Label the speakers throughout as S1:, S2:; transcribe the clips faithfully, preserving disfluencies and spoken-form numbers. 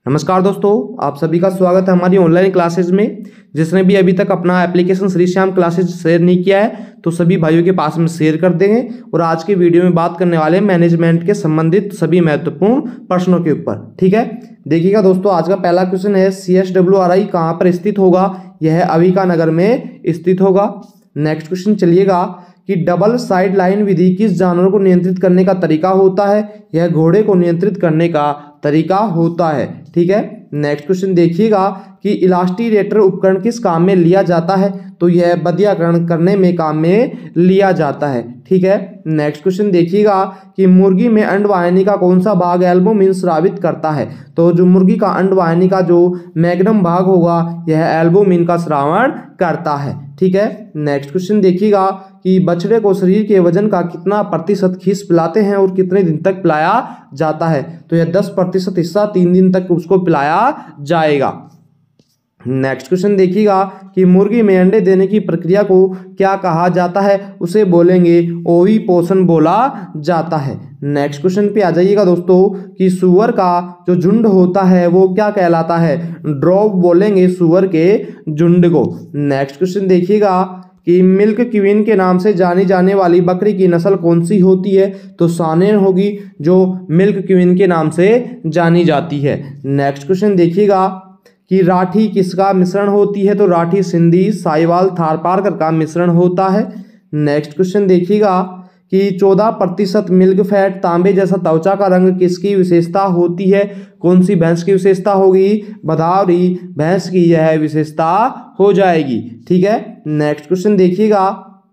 S1: नमस्कार दोस्तों, आप सभी का स्वागत है हमारी ऑनलाइन क्लासेज में। जिसने भी अभी तक अपना एप्लीकेशन श्री श्याम क्लासेज शेयर नहीं किया है तो सभी भाइयों के पास में शेयर कर देंगे। और आज के वीडियो में बात करने वाले हैं मैनेजमेंट के संबंधित सभी महत्वपूर्ण प्रश्नों के ऊपर। ठीक है, देखिएगा दोस्तों, आज का पहला क्वेश्चन है C S W R I कहाँ पर स्थित होगा। यह अविका नगर में स्थित होगा। नेक्स्ट क्वेश्चन चलिएगा कि डबल साइड लाइन विधि किस जानवर को नियंत्रित करने का तरीका होता है। यह घोड़े को नियंत्रित करने का तरीका होता है। ठीक है, नेक्स्ट क्वेश्चन देखिएगा कि इलास्टिरेटर उपकरण किस काम में लिया जाता है। तो यह बधियाकरण करने में काम में लिया जाता है। ठीक है, नेक्स्ट क्वेश्चन देखिएगा कि मुर्गी में अंडवाहिनी का कौन सा भाग एल्बुमिन स्रावित करता है। तो जो मुर्गी का अंडवाहिनी का जो मैग्नम भाग होगा यह एल्बुमिन का स्रावण करता है। ठीक है, नेक्स्ट क्वेश्चन देखिएगा कि बछड़े को शरीर के वजन का कितना प्रतिशत खीस पिलाते हैं और कितने दिन तक पिलाया जाता है। तो यह दस प्रतिशत हिस्सा तीन दिन तक उसको पिलाया जाएगा। नेक्स्ट क्वेश्चन देखिएगा कि मुर्गी में अंडे देने की प्रक्रिया को क्या कहा जाता है। उसे बोलेंगे ओविपोषण बोला जाता है। नेक्स्ट क्वेश्चन पे आ जाइएगा दोस्तों कि सुअर का जो झुंड होता है वो क्या कहलाता है। ड्रॉप बोलेंगे सुअर के झुंड को। नेक्स्ट क्वेश्चन देखिएगा कि मिल्क क्वीन के नाम से जानी जाने वाली बकरी की नस्ल कौन सी होती है। तो सानेन होगी जो मिल्क क्वीन के नाम से जानी जाती है। नेक्स्ट क्वेश्चन देखिएगा कि राठी किसका मिश्रण होती है। तो राठी सिंधी साहिवाल थारपारकर का मिश्रण होता है। नेक्स्ट क्वेश्चन देखिएगा कि चौदह प्रतिशत मिल्क फैट तांबे जैसा त्वचा का रंग किसकी विशेषता होती है। कौन सी भैंस की विशेषता होगी। भदावरी भैंस की यह विशेषता हो जाएगी। ठीक है, नेक्स्ट क्वेश्चन देखिएगा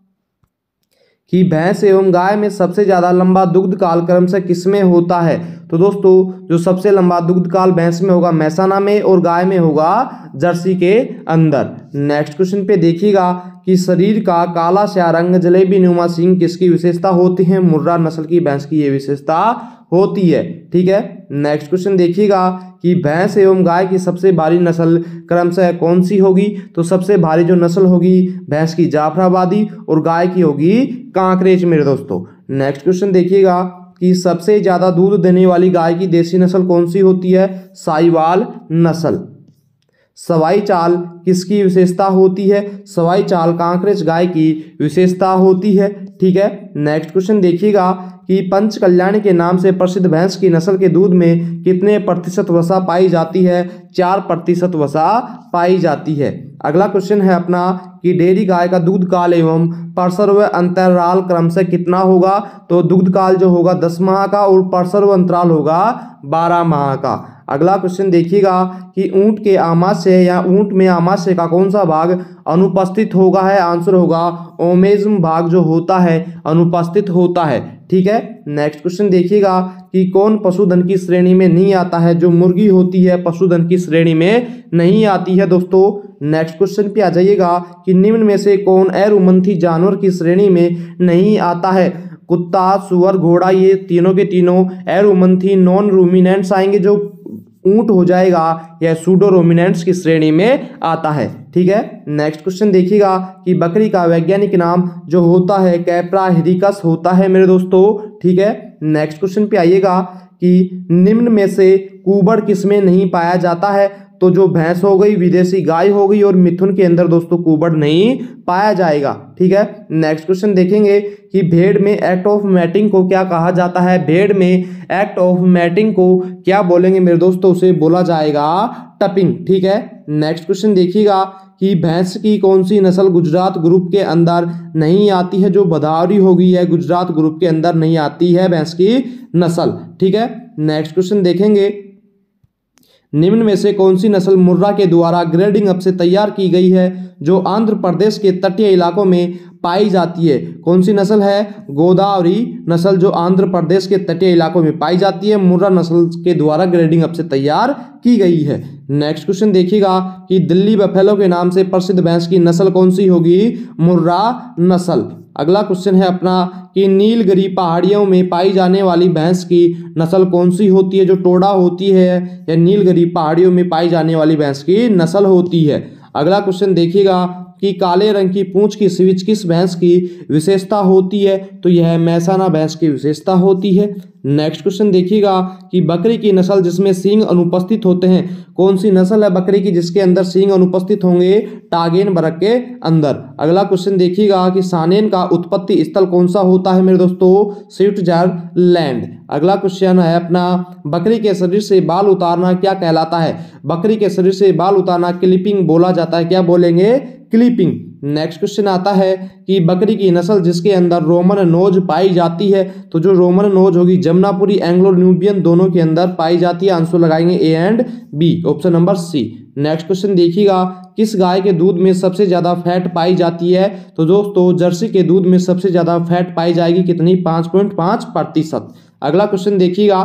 S1: कि भैंस एवं गाय में सबसे ज्यादा लंबा दुग्ध काल क्रम से किसमें होता है। तो दोस्तों जो सबसे लंबा दुग्ध काल भैंस में होगा मैसाना में और गाय में होगा जर्सी के अंदर। नेक्स्ट क्वेश्चन पे देखिएगा कि शरीर का काला स्या रंग जलेबी नुमा सींग किसकी विशेषता होती है। मुर्रा नस्ल की भैंस की ये विशेषता होती है। ठीक है, नेक्स्ट क्वेश्चन देखिएगा कि भैंस एवं गाय की सबसे भारी नस्ल क्रमशः कौन सी होगी। तो सबसे भारी जो नस्ल होगी भैंस की जाफराबादी और गाय की होगी कांकरेज मेरे दोस्तों। नेक्स्ट क्वेश्चन देखिएगा कि सबसे ज्यादा दूध देने वाली गाय की देसी नस्ल कौन सी होती है। साहिवाल नस्ल। सवाई चाल किसकी विशेषता होती है। सवाई चाल कांकरेज गाय की विशेषता होती है। ठीक है, नेक्स्ट क्वेश्चन देखिएगा कि पंच कल्याण के नाम से प्रसिद्ध भैंस की नस्ल के दूध में कितने प्रतिशत वसा पाई जाती है। चार प्रतिशत वसा पाई जाती है। अगला क्वेश्चन है अपना कि डेयरी गाय का दूध काल एवं प्रसव अंतराल क्रम से कितना होगा। तो दूध काल जो होगा दस माह का और प्रसव अंतराल होगा बारह माह का। अगला क्वेश्चन देखिएगा कि ऊंट के आमाशय या ऊंट में आमाशय का कौन सा भाग अनुपस्थित होगा है। आंसर होगा ओमेज्म भाग जो होता है अनुपस्थित होता है। ठीक है, नेक्स्ट क्वेश्चन देखिएगा कि कौन पशुधन की श्रेणी में नहीं आता है। जो मुर्गी होती है पशुधन की श्रेणी में नहीं आती है दोस्तों। नेक्स्ट क्वेश्चन पे आ जाइएगा कि निम्न में से कौन एरुमंथी जानवर की श्रेणी में नहीं आता है। कुत्ता सुअर घोड़ा ये तीनों के तीनों एरुमंथी नॉन रूमिनेंट्स आएंगे। जो ऊंट हो जाएगा यह सूडो रोमिनेंट्स की श्रेणी में आता है। ठीक है, नेक्स्ट क्वेश्चन देखिएगा कि बकरी का वैज्ञानिक नाम जो होता है कैप्रा हिरिकस होता है मेरे दोस्तों। ठीक है, नेक्स्ट क्वेश्चन पे आइएगा कि निम्न में से कुबड़ किसमें नहीं पाया जाता है। तो जो भैंस हो गई विदेशी गाय हो गई और मिथुन के अंदर दोस्तों कुबड़ नहीं पाया जाएगा। ठीक है, नेक्स्ट क्वेश्चन देखेंगे कि भेड़ में एक्ट ऑफ मैटिंग को क्या कहा जाता है। भेड़ में एक्ट ऑफ मैटिंग को क्या बोलेंगे मेरे दोस्तों। उसे बोला जाएगा टपिंग। ठीक है, नेक्स्ट क्वेश्चन देखिएगा कि भैंस की कौन सी नस्ल गुजरात ग्रुप के अंदर नहीं आती है। जो भदावरी होगी है गुजरात ग्रुप के अंदर नहीं आती है भैंस की नस्ल। ठीक है, नेक्स्ट क्वेश्चन देखेंगे निम्न में से कौन सी नस्ल मुर्रा के द्वारा ग्रेडिंग अप से तैयार की गई है। जो आंध्र प्रदेश के तटीय इलाकों में पाई जाती है। कौन सी नस्ल है। गोदावरी नस्ल जो आंध्र प्रदेश के तटीय इलाकों में पाई जाती है मुर्रा नस्ल के द्वारा ग्रेडिंग अप से तैयार की गई है। नेक्स्ट क्वेश्चन देखिएगा कि दिल्ली बफेलो के नाम से प्रसिद्ध भैंस की नस्ल कौन सी होगी। मुर्रा नस्ल। अगला क्वेश्चन है अपना कि नीलगिरी पहाड़ियों में पाई जाने वाली भैंस की नस्ल कौन सी होती है। जो टोडा होती है या नीलगिरी पहाड़ियों में पाई जाने वाली भैंस की नस्ल होती है। अगला क्वेश्चन देखिएगा कि काले रंग की पूंछ की स्विच किस भैंस की विशेषता होती है, तो यह मैसाना भैंस की विशेषता होती है। नेक्स्ट क्वेश्चन देखिएगा कि बकरी की नस्ल जिसमें सींग अनुपस्थित होते हैं, कौन सी नस्ल है बकरी की जिसके अंदर सींग अनुपस्थित होंगे, टागेन बरक के अंदर। अगला क्वेश्चन देखिएगा कि सानेन का उत्पत्ति स्थल कौन सा होता है मेरे दोस्तों, स्विट्जरलैंड। अगला क्वेश्चन है अपना, बकरी के शरीर से बाल उतारना क्या कहलाता है, बकरी के शरीर से बाल उतारना क्लिपिंग बोला जाता है, क्या बोलेंगे, क्लिपिंग। नेक्स्ट क्वेश्चन आता है कि बकरी की नस्ल जिसके अंदर रोमन नोज पाई जाती है, तो जो रोमन नोज होगी जमुनापुरी एंग्लो न्यूबियन दोनों के अंदर पाई जाती है। आंसर लगाएंगे A and B, option number C. Next question देखिएगा, किस गाय के दूध में सबसे ज्यादा फैट पाई जाती है, तो दोस्तों जर्सी के दूध में सबसे ज्यादा फैट पाई जाएगी, कितनी, पाँच पॉइंट पाँच प्रतिशत। अगला क्वेश्चन देखिएगा,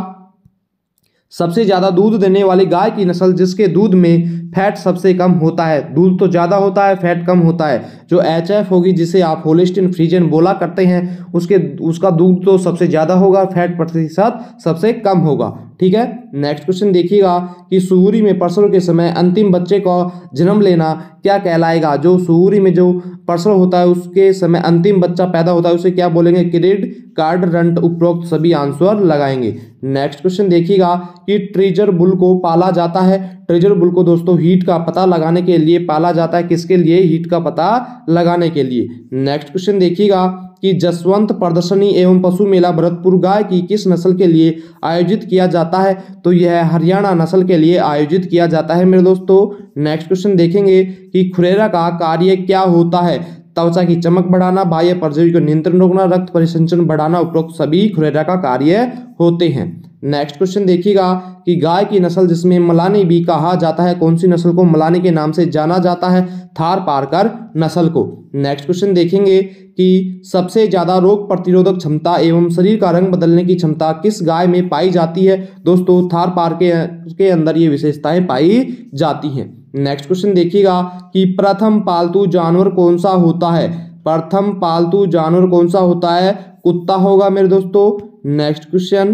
S1: सबसे ज्यादा दूध देने वाली गाय की नस्ल जिसके दूध में फैट सबसे कम होता है, दूध तो ज्यादा होता है फैट कम होता है, जो एच एफ होगी जिसे आप होलिस्टीन फ्रीजियन बोला करते हैं, उसके उसका दूध तो सबसे ज्यादा होगा, फैट प्रतिशत सबसे कम होगा। ठीक है। नेक्स्ट क्वेश्चन देखिएगा कि सुहुरी में प्रसव के समय अंतिम बच्चे को जन्म लेना क्या कहलाएगा, जो सुहुरी में जो प्रसव होता है उसके समय अंतिम बच्चा पैदा होता है उसे क्या बोलेंगे, किरिड कार्ड रंट। उपरोक्त सभी आंसर लगाएंगे। नेक्स्ट क्वेश्चन देखिएगा कि ट्रेजर बुल को पाला जाता है, ट्रेजर बुल को दोस्तों हीट का पता लगाने के लिए पाला जाता है, किसके लिए, हीट का पता लगाने के लिए। नेक्स्ट क्वेश्चन देखिएगा कि जसवंत प्रदर्शनी एवं पशु मेला भरतपुर गाय की किस नस्ल के लिए आयोजित किया जाता है, तो यह हरियाणा नस्ल के लिए आयोजित किया जाता है मेरे दोस्तों। नेक्स्ट क्वेश्चन देखेंगे कि खुरेरा का कार्य क्या होता है, त्वचा की चमक बढ़ाना, बाह्य परजीवी को नियंत्रण रोकना, रक्त परिसंचरण बढ़ाना। उपरोक्त सभी खुरेरा का कार्य होते हैं। नेक्स्ट क्वेश्चन देखिएगा कि गाय की नस्ल जिसमें मलानी भी कहा जाता है, कौन सी नस्ल को मलानी के नाम से जाना जाता है, थार पारकर नस्ल को। नेक्स्ट क्वेश्चन देखेंगे कि सबसे ज्यादा रोग प्रतिरोधक क्षमता एवं शरीर का रंग बदलने की क्षमता किस गाय में पाई जाती है, दोस्तों थार पार के, के अंदर ये विशेषताएं पाई जाती हैं। नेक्स्ट क्वेश्चन देखिएगा कि प्रथम पालतू जानवर कौन सा होता है, प्रथम पालतू जानवर कौन सा होता है, कुत्ता होगा मेरे दोस्तों। नेक्स्ट क्वेश्चन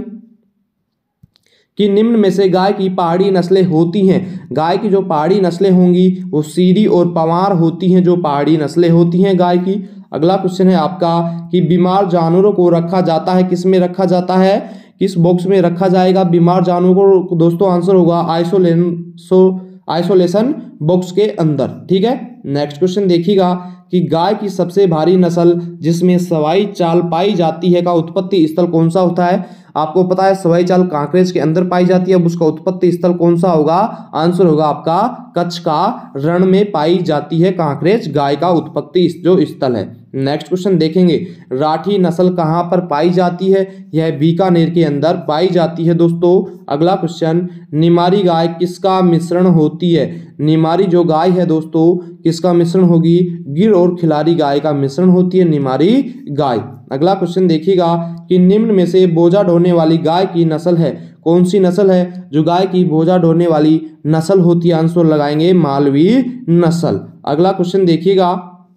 S1: कि निम्न में से गाय की पहाड़ी नस्लें होती हैं, गाय की जो पहाड़ी नस्लें होंगी वो सीरी और पवार होती हैं, जो पहाड़ी नस्लें होती हैं गाय की। अगला क्वेश्चन है आपका कि बीमार जानवरों को रखा जाता है, किस में रखा जाता है, किस बॉक्स में रखा जाएगा बीमार जानवरों को, दोस्तों आंसर होगा आइसोलेशन सो आइसोलेशन बॉक्स के अंदर। ठीक है। नेक्स्ट क्वेश्चन देखिएगा कि गाय की सबसे भारी नस्ल जिसमें सवाई चाल पाई जाती है का उत्पत्ति स्थल कौन सा होता है, आपको पता है सवाई चाल कांकरेज के अंदर पाई जाती है, अब उसका उत्पत्ति स्थल कौन सा होगा, आंसर होगा आपका कच्छ का रण में पाई जाती है कांकरेज गाय का उत्पत्ति जो स्थल है। नेक्स्ट क्वेश्चन देखेंगे, राठी नस्ल कहां पर पाई जाती है, यह बीकानेर के अंदर पाई जाती है दोस्तों। अगला क्वेश्चन, निमारी गाय किसका मिश्रण होती है, निमारी जो गाय है दोस्तों किसका मिश्रण होगी, गिर और खिलाड़ी गाय का मिश्रण होती है निमारी गाय। अगला क्वेश्चन देखिएगा कि निम्न में से बोझा ढोने वाली गाय की नस्ल है, कौन सी नस्ल है जो गाय की बोझा ढोने वाली नस्ल होती है, आंसर लगाएंगे मालवी नस्ल। अगला क्वेश्चन देखिएगा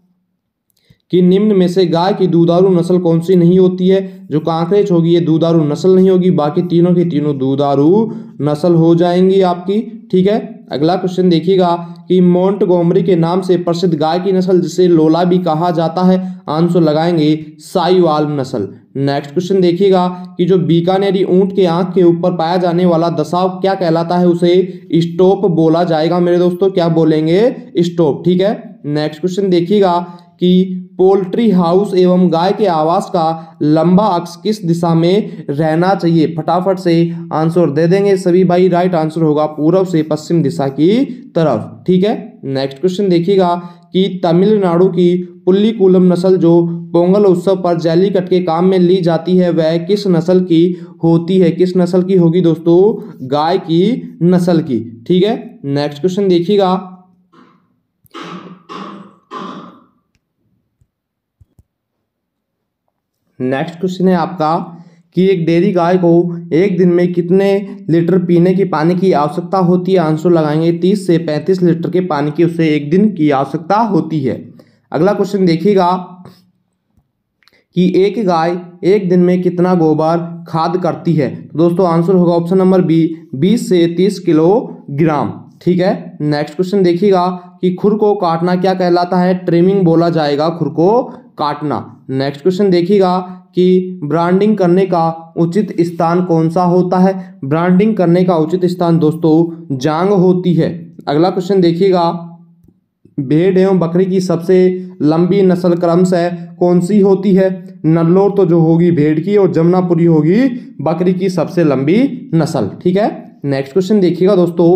S1: कि निम्न में से गाय की दुधारू नस्ल कौन सी नहीं होती है, जो कांकरेज होगी ये दुधारू नस्ल नहीं होगी, बाकी तीनों की तीनों दुधारू नस्ल हो जाएंगी आपकी। ठीक है। अगला क्वेश्चन देखिएगा कि मोंटगोमरी के नाम से प्रसिद्ध गाय की नस्ल जिसे लोला भी कहा जाता है, आंसर लगाएंगे साहिवाल नस्ल। नेक्स्ट क्वेश्चन देखिएगा कि जो बीकानेरी ऊंट के आंख के ऊपर पाया जाने वाला दसाव क्या कहलाता है, उसे स्टॉप बोला जाएगा मेरे दोस्तों, क्या बोलेंगे, स्टॉप। ठीक है। नेक्स्ट क्वेश्चन देखिएगा कि पोल्ट्री हाउस एवं गाय के आवास का लंबा अक्ष किस दिशा में रहना चाहिए, फटाफट से आंसर दे देंगे सभी भाई, राइट आंसर होगा पूर्व से पश्चिम दिशा की तरफ। ठीक है। नेक्स्ट क्वेश्चन देखिएगा कि तमिलनाडु की पुल्लीकुलम नस्ल जो पोंगल उत्सव पर जल्लीकट्टू के काम में ली जाती है वह किस नस्ल की होती है, किस नस्ल की होगी दोस्तों, गाय की नस्ल की। ठीक है। नेक्स्ट क्वेश्चन देखिएगा नेक्स्ट क्वेश्चन है आपका कि एक डेयरी गाय को एक दिन में कितने लीटर पीने की पानी की आवश्यकता होती है, आंसर लगाएंगे तीस से पैंतीस लीटर के पानी की उसे एक दिन की आवश्यकता होती है। अगला क्वेश्चन देखिएगा कि एक गाय एक दिन में कितना गोबर खाद करती है, तो दोस्तों आंसर होगा ऑप्शन नंबर बी बीस से तीस किलोग्राम। ठीक है। नेक्स्ट क्वेश्चन देखिएगा कि खुर को काटना क्या कहलाता है, ट्रिमिंग बोला जाएगा खुर को काटना। नेक्स्ट क्वेश्चन देखिएगा कि ब्रांडिंग करने का उचित स्थान कौन सा होता है, ब्रांडिंग करने का उचित स्थान दोस्तों जांग होती है। अगला क्वेश्चन देखिएगा, भेड़ एवं बकरी की सबसे लंबी नस्ल क्रमशः कौन सी होती है, नल्लोर तो जो होगी भेड़ की और जमुनापुरी होगी बकरी की सबसे लंबी नस्ल। ठीक है, नेक्स्ट क्वेश्चन देखिएगा दोस्तों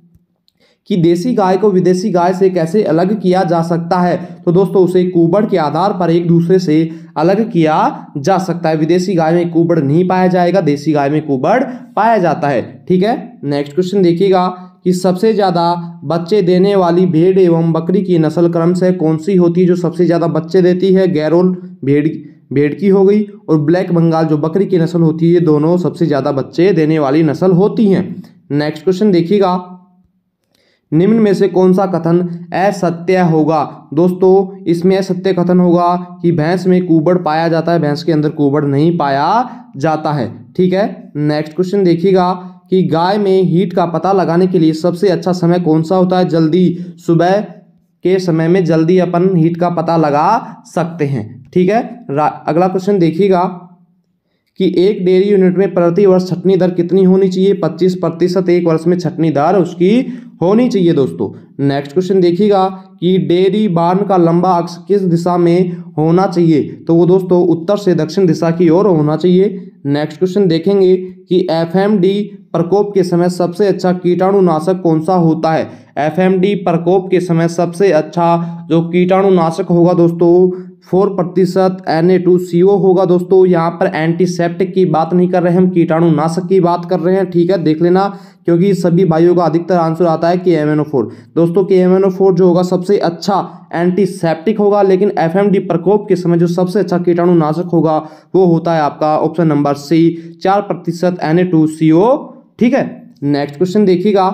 S1: कि देसी गाय को विदेशी गाय से कैसे अलग किया जा सकता है। तो दोस्तों उसे कुबड़ के आधार पर एक दूसरे से अलग किया जा सकता है। विदेशी गाय में कुबड़ नहीं पाया जाएगा, देसी गाय में कुबड़ पाया जाता है। ठीक है, नेक्स्ट क्वेश्चन देखिएगा कि सबसे ज्यादा बच्चे देने वाली भेड़ एवं बकरी की नस्ल क्रमशः कौन सी होती है, जो सबसे ज्यादा बच्चे देती है, गैरोल भेड़ भेड़ की हो गई और ब्लैक बंगाल जो बकरी की नस्ल होती है, ये दोनों सबसे ज्यादा बच्चे देने वाली नस्ल होती हैं। नेक्स्ट क्वेश्चन देखिएगा, निम्न में से कौन सा कथन असत्य होगा। दोस्तों इसमें असत्य कथन होगा कि भैंस में कुबड़ पाया जाता है, भैंस के अंदर कुबड़ नहीं पाया जाता है। ठीक है, नेक्स्ट क्वेश्चन देखिएगा कि गाय में हीट का पता लगाने के लिए सबसे अच्छा समय कौन सा होता है, जल्दी सुबह के समय में जल्दी अपन हीट का पता लगा सकते हैं। ठीक है, अगला क्वेश्चन देखिएगा कि एक डेयरी यूनिट में प्रति वर्ष छटनी दर कितनी होनी चाहिए, पच्चीस प्रतिशत एक वर्ष में छटनी दर उसकी होनी चाहिए दोस्तों। नेक्स्ट क्वेश्चन देखिएगा कि डेयरी बार्न का लंबा अक्ष किस दिशा में होना चाहिए, तो वो दोस्तों उत्तर से दक्षिण दिशा की ओर होना चाहिए। नेक्स्ट क्वेश्चन देखेंगे कि एफ एम डी प्रकोप के समय सबसे अच्छा कीटाणुनाशक कौन सा होता है। एफ एम डी प्रकोप के समय सबसे अच्छा जो कीटाणुनाशक होगा दोस्तों फोर प्रतिशत एन ए टू सी ओ होगा। दोस्तों यहाँ पर एंटीसेप्टिक की बात नहीं कर रहे हैं हम, कीटाणुनाशक की बात कर रहे हैं। ठीक है, देख लेना, क्योंकि सभी भाइयों का अधिकतर आंसर आता है के एम एन ओ फोर। दोस्तों के एम एन ओ फोर जो होगा सबसे अच्छा एंटीसेप्टिक होगा, लेकिन एफ एम डी प्रकोप के समय जो सबसे अच्छा कीटाणुनाशक होगा वो होता है आपका ऑप्शन नंबर सी, चार प्रतिशत एन ए टू सी ओ। ठीक है, नेक्स्ट क्वेश्चन देखिएगा,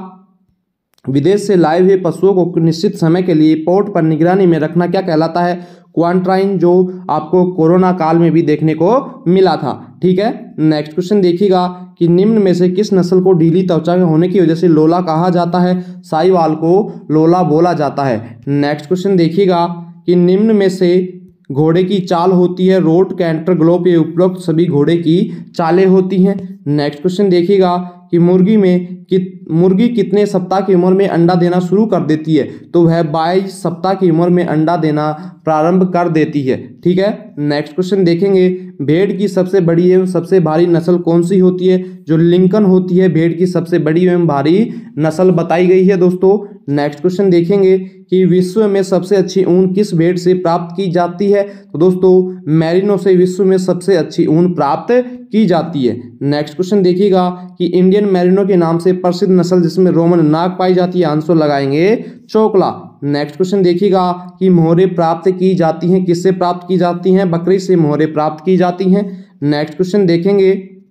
S1: विदेश से लाए हुए पशुओं को निश्चित समय के लिए पोर्ट पर निगरानी में रखना क्या कहलाता है, क्वारंटाइन, जो आपको कोरोना काल में भी देखने को मिला था। ठीक है, नेक्स्ट क्वेश्चन देखिएगा कि निम्न में से किस नस्ल को ढीली त्वचा होने की वजह से लोला कहा जाता है, साहिवाल को लोला बोला जाता है। नेक्स्ट क्वेश्चन देखिएगा कि निम्न में से घोड़े की चाल होती है, रोट, कैंटर, ग्लोप, ये उपरोक्त सभी घोड़े की चालें होती हैं। नेक्स्ट क्वेश्चन देखिएगा कि मुर्गी में कि मुर्गी कितने सप्ताह की उम्र में अंडा देना शुरू कर देती है, तो वह बाईस सप्ताह की उम्र में अंडा देना प्रारंभ कर देती है। ठीक है, नेक्स्ट क्वेश्चन देखेंगे, भेड़ की सबसे बड़ी एवं सबसे भारी नस्ल कौन सी होती है, जो लिंकन होती है भेड़ की सबसे बड़ी एवं भारी नस्ल बताई गई है दोस्तों। नेक्स्ट क्वेश्चन देखेंगे कि विश्व में सबसे अच्छी ऊन किस भेड़ से प्राप्त की जाती है, तो दोस्तों मैरिनो से विश्व में सबसे अच्छी ऊन प्राप्त की जाती है। नेक्स्ट क्वेश्चन देखिएगा कि इंडियन मैरिनो के नाम से प्रसिद्ध नस्ल जिसमें रोमन नाग पाई जाती है, आंसर लगाएंगे चोकला। नेक्स्ट क्वेश्चन देखिएगा कि मोहरे प्राप्त की जाती हैं, किससे प्राप्त की जाती हैं, बकरी से मोहरे प्राप्त की जाती हैं। नेक्स्ट क्वेश्चन देखेंगे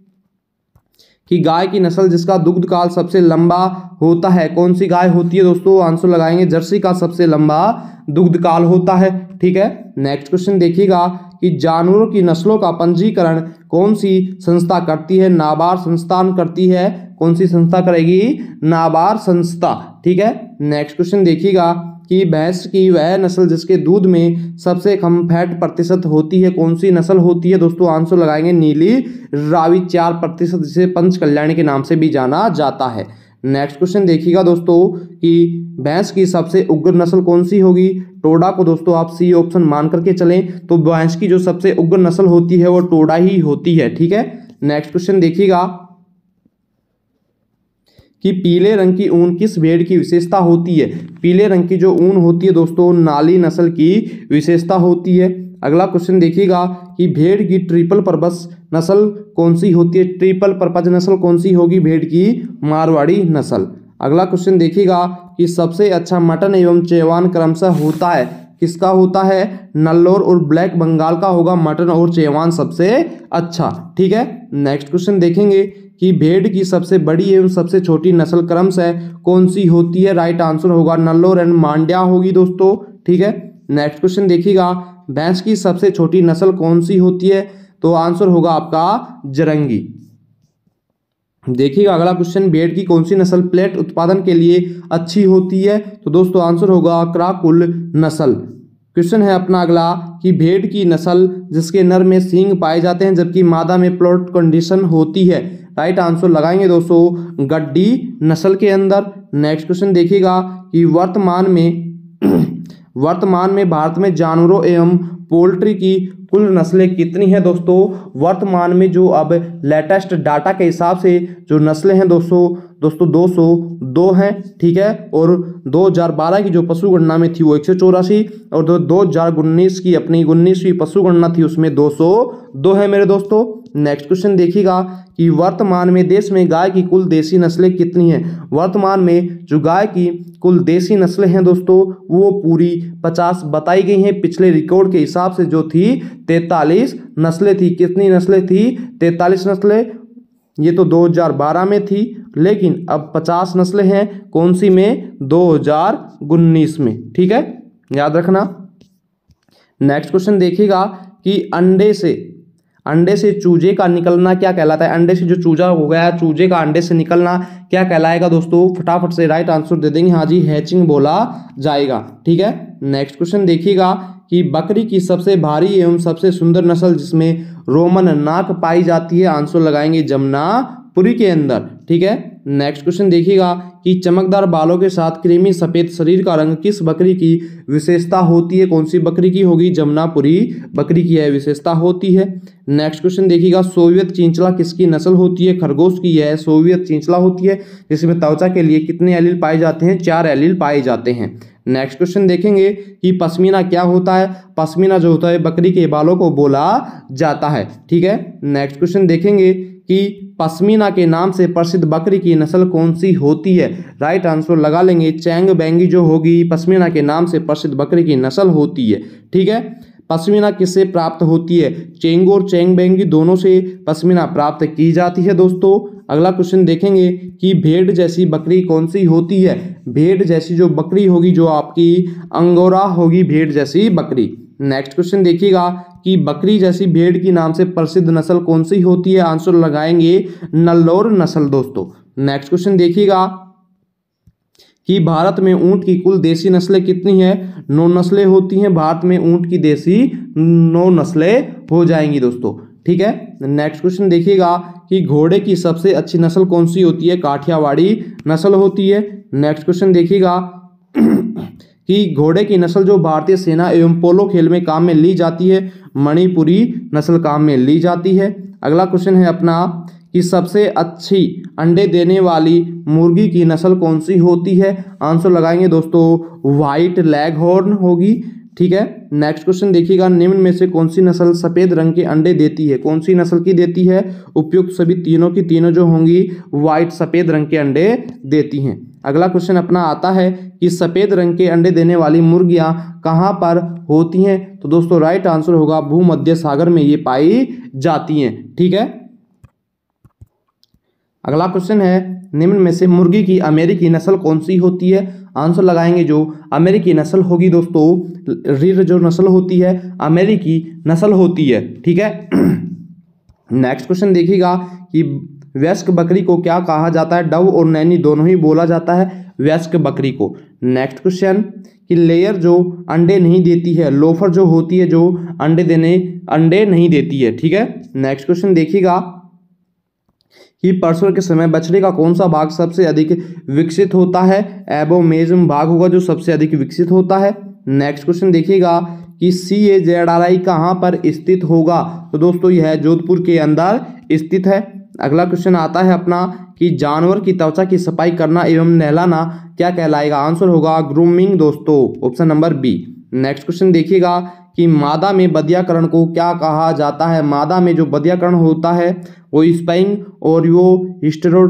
S1: कि गाय की नस्ल जिसका दुग्ध काल सबसे लंबा होता है कौन सी गाय होती है, दोस्तों आंसर लगाएंगे जर्सी का सबसे लंबा दुग्ध काल होता है। ठीक है, नेक्स्ट क्वेश्चन देखिएगा कि जानवरों की नस्लों का पंजीकरण कौन सी संस्था करती है, नाबार संस्थान करती है, कौन सी संस्था करेगी, नाबार संस्था। ठीक है, नेक्स्ट क्वेश्चन देखिएगा कि भैंस की वह नस्ल जिसके दूध में सबसे कम फैट प्रतिशत होती है कौन सी नस्ल होती है, दोस्तों आंसर लगाएंगे नीली रावी, चार प्रतिशत, जिसे पंच कल्याणी के नाम से भी जाना जाता है। नेक्स्ट क्वेश्चन देखिएगा दोस्तों कि भैंस की सबसे उग्र नस्ल कौन सी होगी, टोडा को दोस्तों आप सी ऑप्शन मान करके चलें, तो भैंस की जो सबसे उग्र नस्ल होती है वो टोडा ही होती है। ठीक है, नेक्स्ट क्वेश्चन देखिएगा कि पीले रंग की ऊन किस भेड़ की विशेषता होती है, पीले रंग की जो ऊन होती है दोस्तों नाली नस्ल की विशेषता होती है। अगला क्वेश्चन देखिएगा कि भेड़ की ट्रिपल पर्पस नस्ल कौन सी होती है, ट्रिपल पर्पज नस्ल कौन सी होगी, भेड़ की मारवाड़ी नस्ल। अगला क्वेश्चन देखिएगा कि सबसे अच्छा मटन एवं चेवान क्रमशः होता है, किसका होता है, नल्लोर और ब्लैक बंगाल का होगा मटन और चेवान सबसे अच्छा। ठीक है, नेक्स्ट क्वेश्चन देखेंगे कि भेड़ की सबसे बड़ी एवं सबसे छोटी नस्ल क्रमशः कौन सी होती है, राइट आंसर होगा नल्लोर एंड मांड्या होगी दोस्तों। ठीक है, नेक्स्ट क्वेश्चन देखिएगा भैंस की सबसे छोटी नस्ल कौन सी होती है, तो आंसर होगा आपका जरंगी। देखिएगा अगला क्वेश्चन, भेड़ की कौन सी नस्ल प्लेट उत्पादन के लिए अच्छी होती है? तो दोस्तों आंसर होगा क्राकुल नस्ल। क्वेश्चन है अपना अगला कि भेड़ की नस्ल जिसके नर में सींग पाए जाते हैं जबकि मादा में प्लॉट कंडीशन होती है। राइट आंसर लगाएंगे दोस्तों गड्डी नस्ल के अंदर। नेक्स्ट क्वेश्चन देखिएगा कि वर्तमान में वर्तमान में भारत में जानवरों एवं पोल्ट्री की कुल नस्लें कितनी हैं दोस्तों? वर्तमान में जो अब लेटेस्ट डाटा के हिसाब से जो नस्लें हैं दोस्तों दोस्तों दो सौ दो हैं, ठीक है। और दो हज़ार बारह की जो पशु गणना में थी वो एक सौ चौरासी और दो हज़ार उन्नीस की अपनी उन्नीसवीं पशु गणना थी उसमें दो सौ दो है मेरे दोस्तों। नेक्स्ट क्वेश्चन देखिएगा कि वर्तमान में देश में गाय की कुल देसी नस्लें कितनी हैं? वर्तमान में जो गाय की कुल देसी नस्लें हैं दोस्तों वो पूरी पचास बताई गई हैं। पिछले रिकॉर्ड के हिसाब से जो थी तैंतालीस नस्लें थी। कितनी नस्लें थी? तैंतालीस नस्लें। ये तो दो हज़ार बारह में थी, लेकिन अब पचास नस्लें हैं। कौन सी में? दो हज़ार उन्नीस में, ठीक है, याद रखना। नेक्स्ट क्वेश्चन देखिएगा कि अंडे से अंडे से चूजे का निकलना क्या कहलाता है? अंडे से जो चूजा हो गया, चूजे का अंडे से निकलना क्या कहलाएगा दोस्तों? फटाफट से राइट आंसर दे देंगे। हाँ जी, हैचिंग बोला जाएगा, ठीक है। नेक्स्ट क्वेश्चन देखिएगा कि बकरी की सबसे भारी एवं सबसे सुंदर नस्ल जिसमें रोमन नाक पाई जाती है, आंसर लगाएंगे जमुनापुरी के अंदर, ठीक है। नेक्स्ट क्वेश्चन देखिएगा कि चमकदार बालों के साथ क्रीमी सफेद शरीर का रंग किस बकरी की विशेषता होती है? कौन सी बकरी की होगी? जमुनापुरी बकरी की यह विशेषता होती है। नेक्स्ट क्वेश्चन देखिएगा सोवियत चींचला किसकी नस्ल होती है? खरगोश की यह सोवियत चींचला होती है, जिसमें त्वचा के लिए कितने एलील पाए जाते हैं? चार एलील पाए जाते हैं। नेक्स्ट क्वेश्चन देखेंगे कि पश्मीना क्या होता है? पश्मीना जो होता है बकरी के बालों को बोला जाता है, ठीक है। नेक्स्ट क्वेश्चन देखेंगे कि पश्मीना के नाम से प्रसिद्ध बकरी की नस्ल कौन सी होती है? राइट आंसर लगा लेंगे चैंग बेंगी जो होगी पश्मीना के नाम से प्रसिद्ध बकरी की नस्ल होती है, ठीक है। पश्मीना किससे प्राप्त होती है? चेंगू और चैंग बेंगी दोनों से पश्मीना प्राप्त की जाती है दोस्तों। अगला क्वेश्चन देखेंगे कि भेड़ जैसी बकरी कौन सी होती है? भेड़ जैसी जो बकरी होगी जो आपकी अंगोरा होगी, भेड़ जैसी बकरी। नेक्स्ट क्वेश्चन देखिएगा कि बकरी जैसी भेड़ की नाम से प्रसिद्ध नस्ल कौन सी होती है? आंसर लगाएंगे नल्लोर नस्ल दोस्तों। नेक्स्ट क्वेश्चन देखिएगा कि भारत में ऊंट की कुल देसी नस्लें कितनी हैं? नौ नस्लें होती हैं। भारत में ऊंट की देसी नौ नस्लें हो जाएंगी दोस्तों, ठीक है। नेक्स्ट क्वेश्चन देखिएगा कि घोड़े की सबसे अच्छी नस्ल कौन सी होती है? काठियावाड़ी नस्ल होती है। नेक्स्ट क्वेश्चन देखिएगा कि घोड़े की नस्ल जो भारतीय सेना एवं पोलो खेल में काम में ली जाती है, मणिपुरी नस्ल काम में ली जाती है। अगला क्वेश्चन है अपना कि सबसे अच्छी अंडे देने वाली मुर्गी की नस्ल कौन सी होती है? आंसर लगाएंगे दोस्तों व्हाइट लेगहॉर्न होगी, ठीक है। नेक्स्ट क्वेश्चन देखिएगा निम्न में से कौन सी नस्ल सफेद रंग के अंडे देती है? कौन सी नस्ल की देती है? उपयुक्त सभी तीनों की तीनों जो होंगी व्हाइट सफेद रंग के अंडे देती हैं। अगला क्वेश्चन अपना आता है कि सफेद रंग के अंडे देने वाली मुर्गियां कहां पर होती हैं? तो दोस्तों राइट आंसर होगा भूमध्य सागर में ये पाई जाती हैं, ठीक है। अगला क्वेश्चन है निम्न में से मुर्गी की अमेरिकी नस्ल कौन सी होती है? आंसर लगाएंगे जो अमेरिकी नस्ल होगी दोस्तों रिर जो नस्ल होती है अमेरिकी नस्ल होती है, ठीक है। नेक्स्ट क्वेश्चन देखिएगा कि वयस्क बकरी को क्या कहा जाता है? डव और नैनी दोनों ही बोला जाता है वयस्क बकरी को। नेक्स्ट क्वेश्चन कि लेयर जो अंडे नहीं देती है, लोफर जो होती है जो अंडे देने अंडे नहीं देती है, ठीक है। नेक्स्ट क्वेश्चन देखिएगा कि प्रसव के समय बछड़े का कौन सा भाग सबसे अधिक विकसित होता है? एबोमेजम भाग होगा जो सबसे अधिक विकसित होता है। नेक्स्ट क्वेश्चन देखिएगा कि सी ए जेड आर आई कहाँ पर स्थित होगा? तो दोस्तों यह जोधपुर के अंदर स्थित है। अगला क्वेश्चन आता है अपना कि जानवर की त्वचा की सफाई करना एवं नहलाना क्या कहलाएगा? आंसर होगा ग्रूमिंग दोस्तों, option number B. Next question देखिएगा कि मादा में बधियाकरण को क्या कहा जाता है? मादा में जो बधियाकरण होता है वो स्पाइंग और वो हिस्टेरो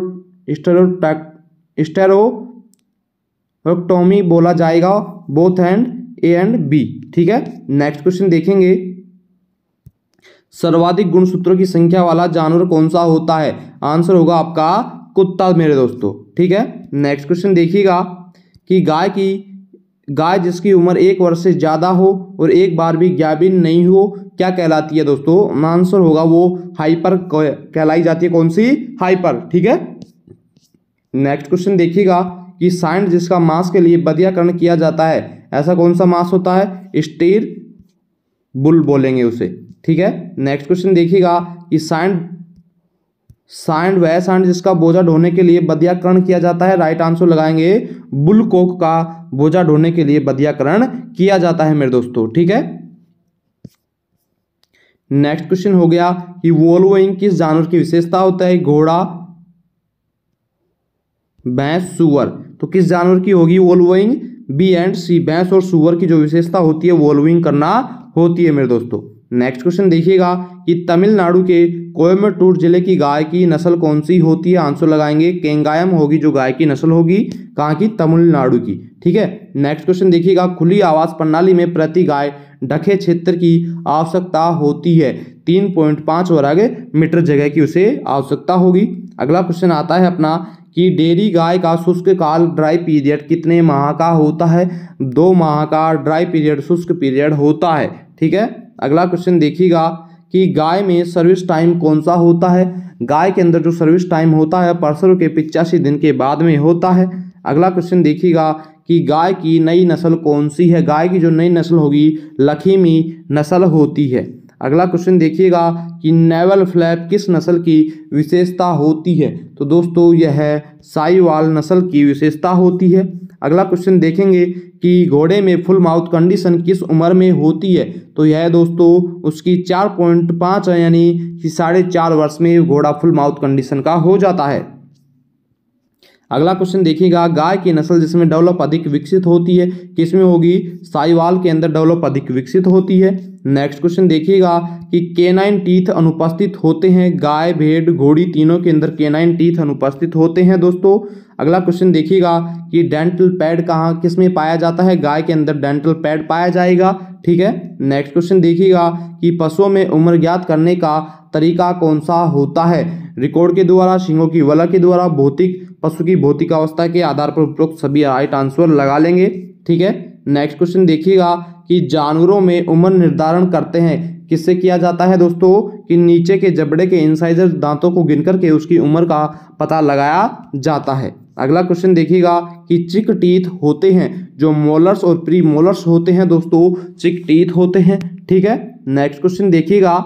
S1: हिस्टेरोटोमी बोला जाएगा, both and A and B, ठीक है। नेक्स्ट क्वेश्चन देखेंगे सर्वाधिक गुणसूत्रों की संख्या वाला जानवर कौन सा होता है? आंसर होगा आपका कुत्ता मेरे दोस्तों, ठीक है। नेक्स्ट क्वेश्चन देखिएगा कि गाय की गाय जिसकी उम्र एक वर्ष से ज़्यादा हो और एक बार भी गाभिन नहीं हो क्या कहलाती है दोस्तों? आंसर होगा वो हाइपर कहलाई जाती है। कौन सी? हाइपर। ठीक है। नेक्स्ट क्वेश्चन देखिएगा कि सांड जिसका मांस के लिए बधियाकरण किया जाता है, ऐसा कौन सा मांस होता है? स्टीर बुल बोलेंगे उसे। ठीक है। नेक्स्ट क्वेश्चन देखिएगा कि सांड सांड वह सांड जिसका बोझा ढोने के लिए बधियाकरण किया जाता है। राइट आंसर लगाएंगे बुल कोक का बोझा ढोने के लिए बधियाकरण किया जाता है मेरे दोस्तों। ठीक है। नेक्स्ट क्वेश्चन हो गया कि वोल्वोइंग किस जानवर की विशेषता होता है? घोड़ा, भैंस, सुअर। तो किस जानवर की होगी वोल्वोइंग? बी एंड सी। भैंस और सुअर की जो विशेषता होती है वोल्वोइंग करना होती है मेरे दोस्तों। नेक्स्ट क्वेश्चन देखिएगा कि तमिलनाडु के कोयम्बटूर जिले की गाय की नस्ल कौन सी होती है? आंसर लगाएंगे केंगायम होगी जो गाय की नस्ल होगी। कहाँ की? तमिलनाडु की। ठीक है। नेक्स्ट क्वेश्चन देखिएगा खुली आवास प्रणाली में प्रति गाय ढके क्षेत्र की आवश्यकता होती है। तीन पॉइंट पाँच वर्ग मीटर जगह की उसे आवश्यकता होगी। अगला क्वेश्चन आता है अपना कि डेयरी गाय का शुष्क काल ड्राई पीरियड कितने माह का होता है? दो माह का ड्राई पीरियड शुष्क पीरियड होता है। ठीक है। अगला क्वेश्चन देखिएगा कि गाय में सर्विस टाइम कौन सा होता है? गाय के अंदर जो सर्विस टाइम होता है प्रसव के पिचासी दिन के बाद में होता है। अगला क्वेश्चन देखिएगा कि गाय की नई नस्ल कौन सी है? गाय की जो नई नस्ल होगी लखीमी नस्ल होती है। अगला क्वेश्चन देखिएगा कि नेवल फ्लैप किस नस्ल की विशेषता होती है? तो दोस्तों यह साहिवाल नस्ल की विशेषता होती है। अगला क्वेश्चन देखेंगे कि घोड़े में फुल माउथ कंडीशन किस उम्र में होती है? तो यह दोस्तों उसकी चार पॉइंट पाँच यानी कि साढ़े चार वर्ष में घोड़ा फुल माउथ कंडीशन का हो जाता है। अगला क्वेश्चन देखिएगा गाय की नस्ल जिसमें डेवलप अधिक विकसित होती है किसमें होगी? साहिवाल के अंदर डेवलप अधिक विकसित होती है। नेक्स्ट क्वेश्चन देखिएगा कि केनाइन टीथ अनुपस्थित होते हैं। गाय, भेड़, घोड़ी तीनों के अंदर केनाइन टीथ अनुपस्थित होते हैं दोस्तों। अगला क्वेश्चन देखिएगा कि डेंटल पैड कहाँ किस में पाया जाता है? गाय के अंदर डेंटल पैड पाया जाएगा। ठीक है। नेक्स्ट क्वेश्चन देखिएगा कि पशुओं में उम्र ज्ञात करने का तरीका कौन सा होता है? रिकॉर्ड के द्वारा, सींगों की वलय के द्वारा, भौतिक पशु की भौतिक अवस्था के आधार पर उपरोक्त सभी राइट आंसर लगा लेंगे। ठीक है। नेक्स्ट क्वेश्चन देखिएगा कि जानवरों में उम्र निर्धारण करते हैं किससे किया जाता है दोस्तों? कि नीचे के जबड़े के इंसाइजर दांतों को गिन करके उसकी उम्र का पता लगाया जाता है। अगला क्वेश्चन देखिएगा कि चिक टीथ होते हैं जो मोलर्स और प्री मोलर्स होते हैं दोस्तों, चिक टीथ होते हैं। ठीक है। नेक्स्ट क्वेश्चन देखिएगा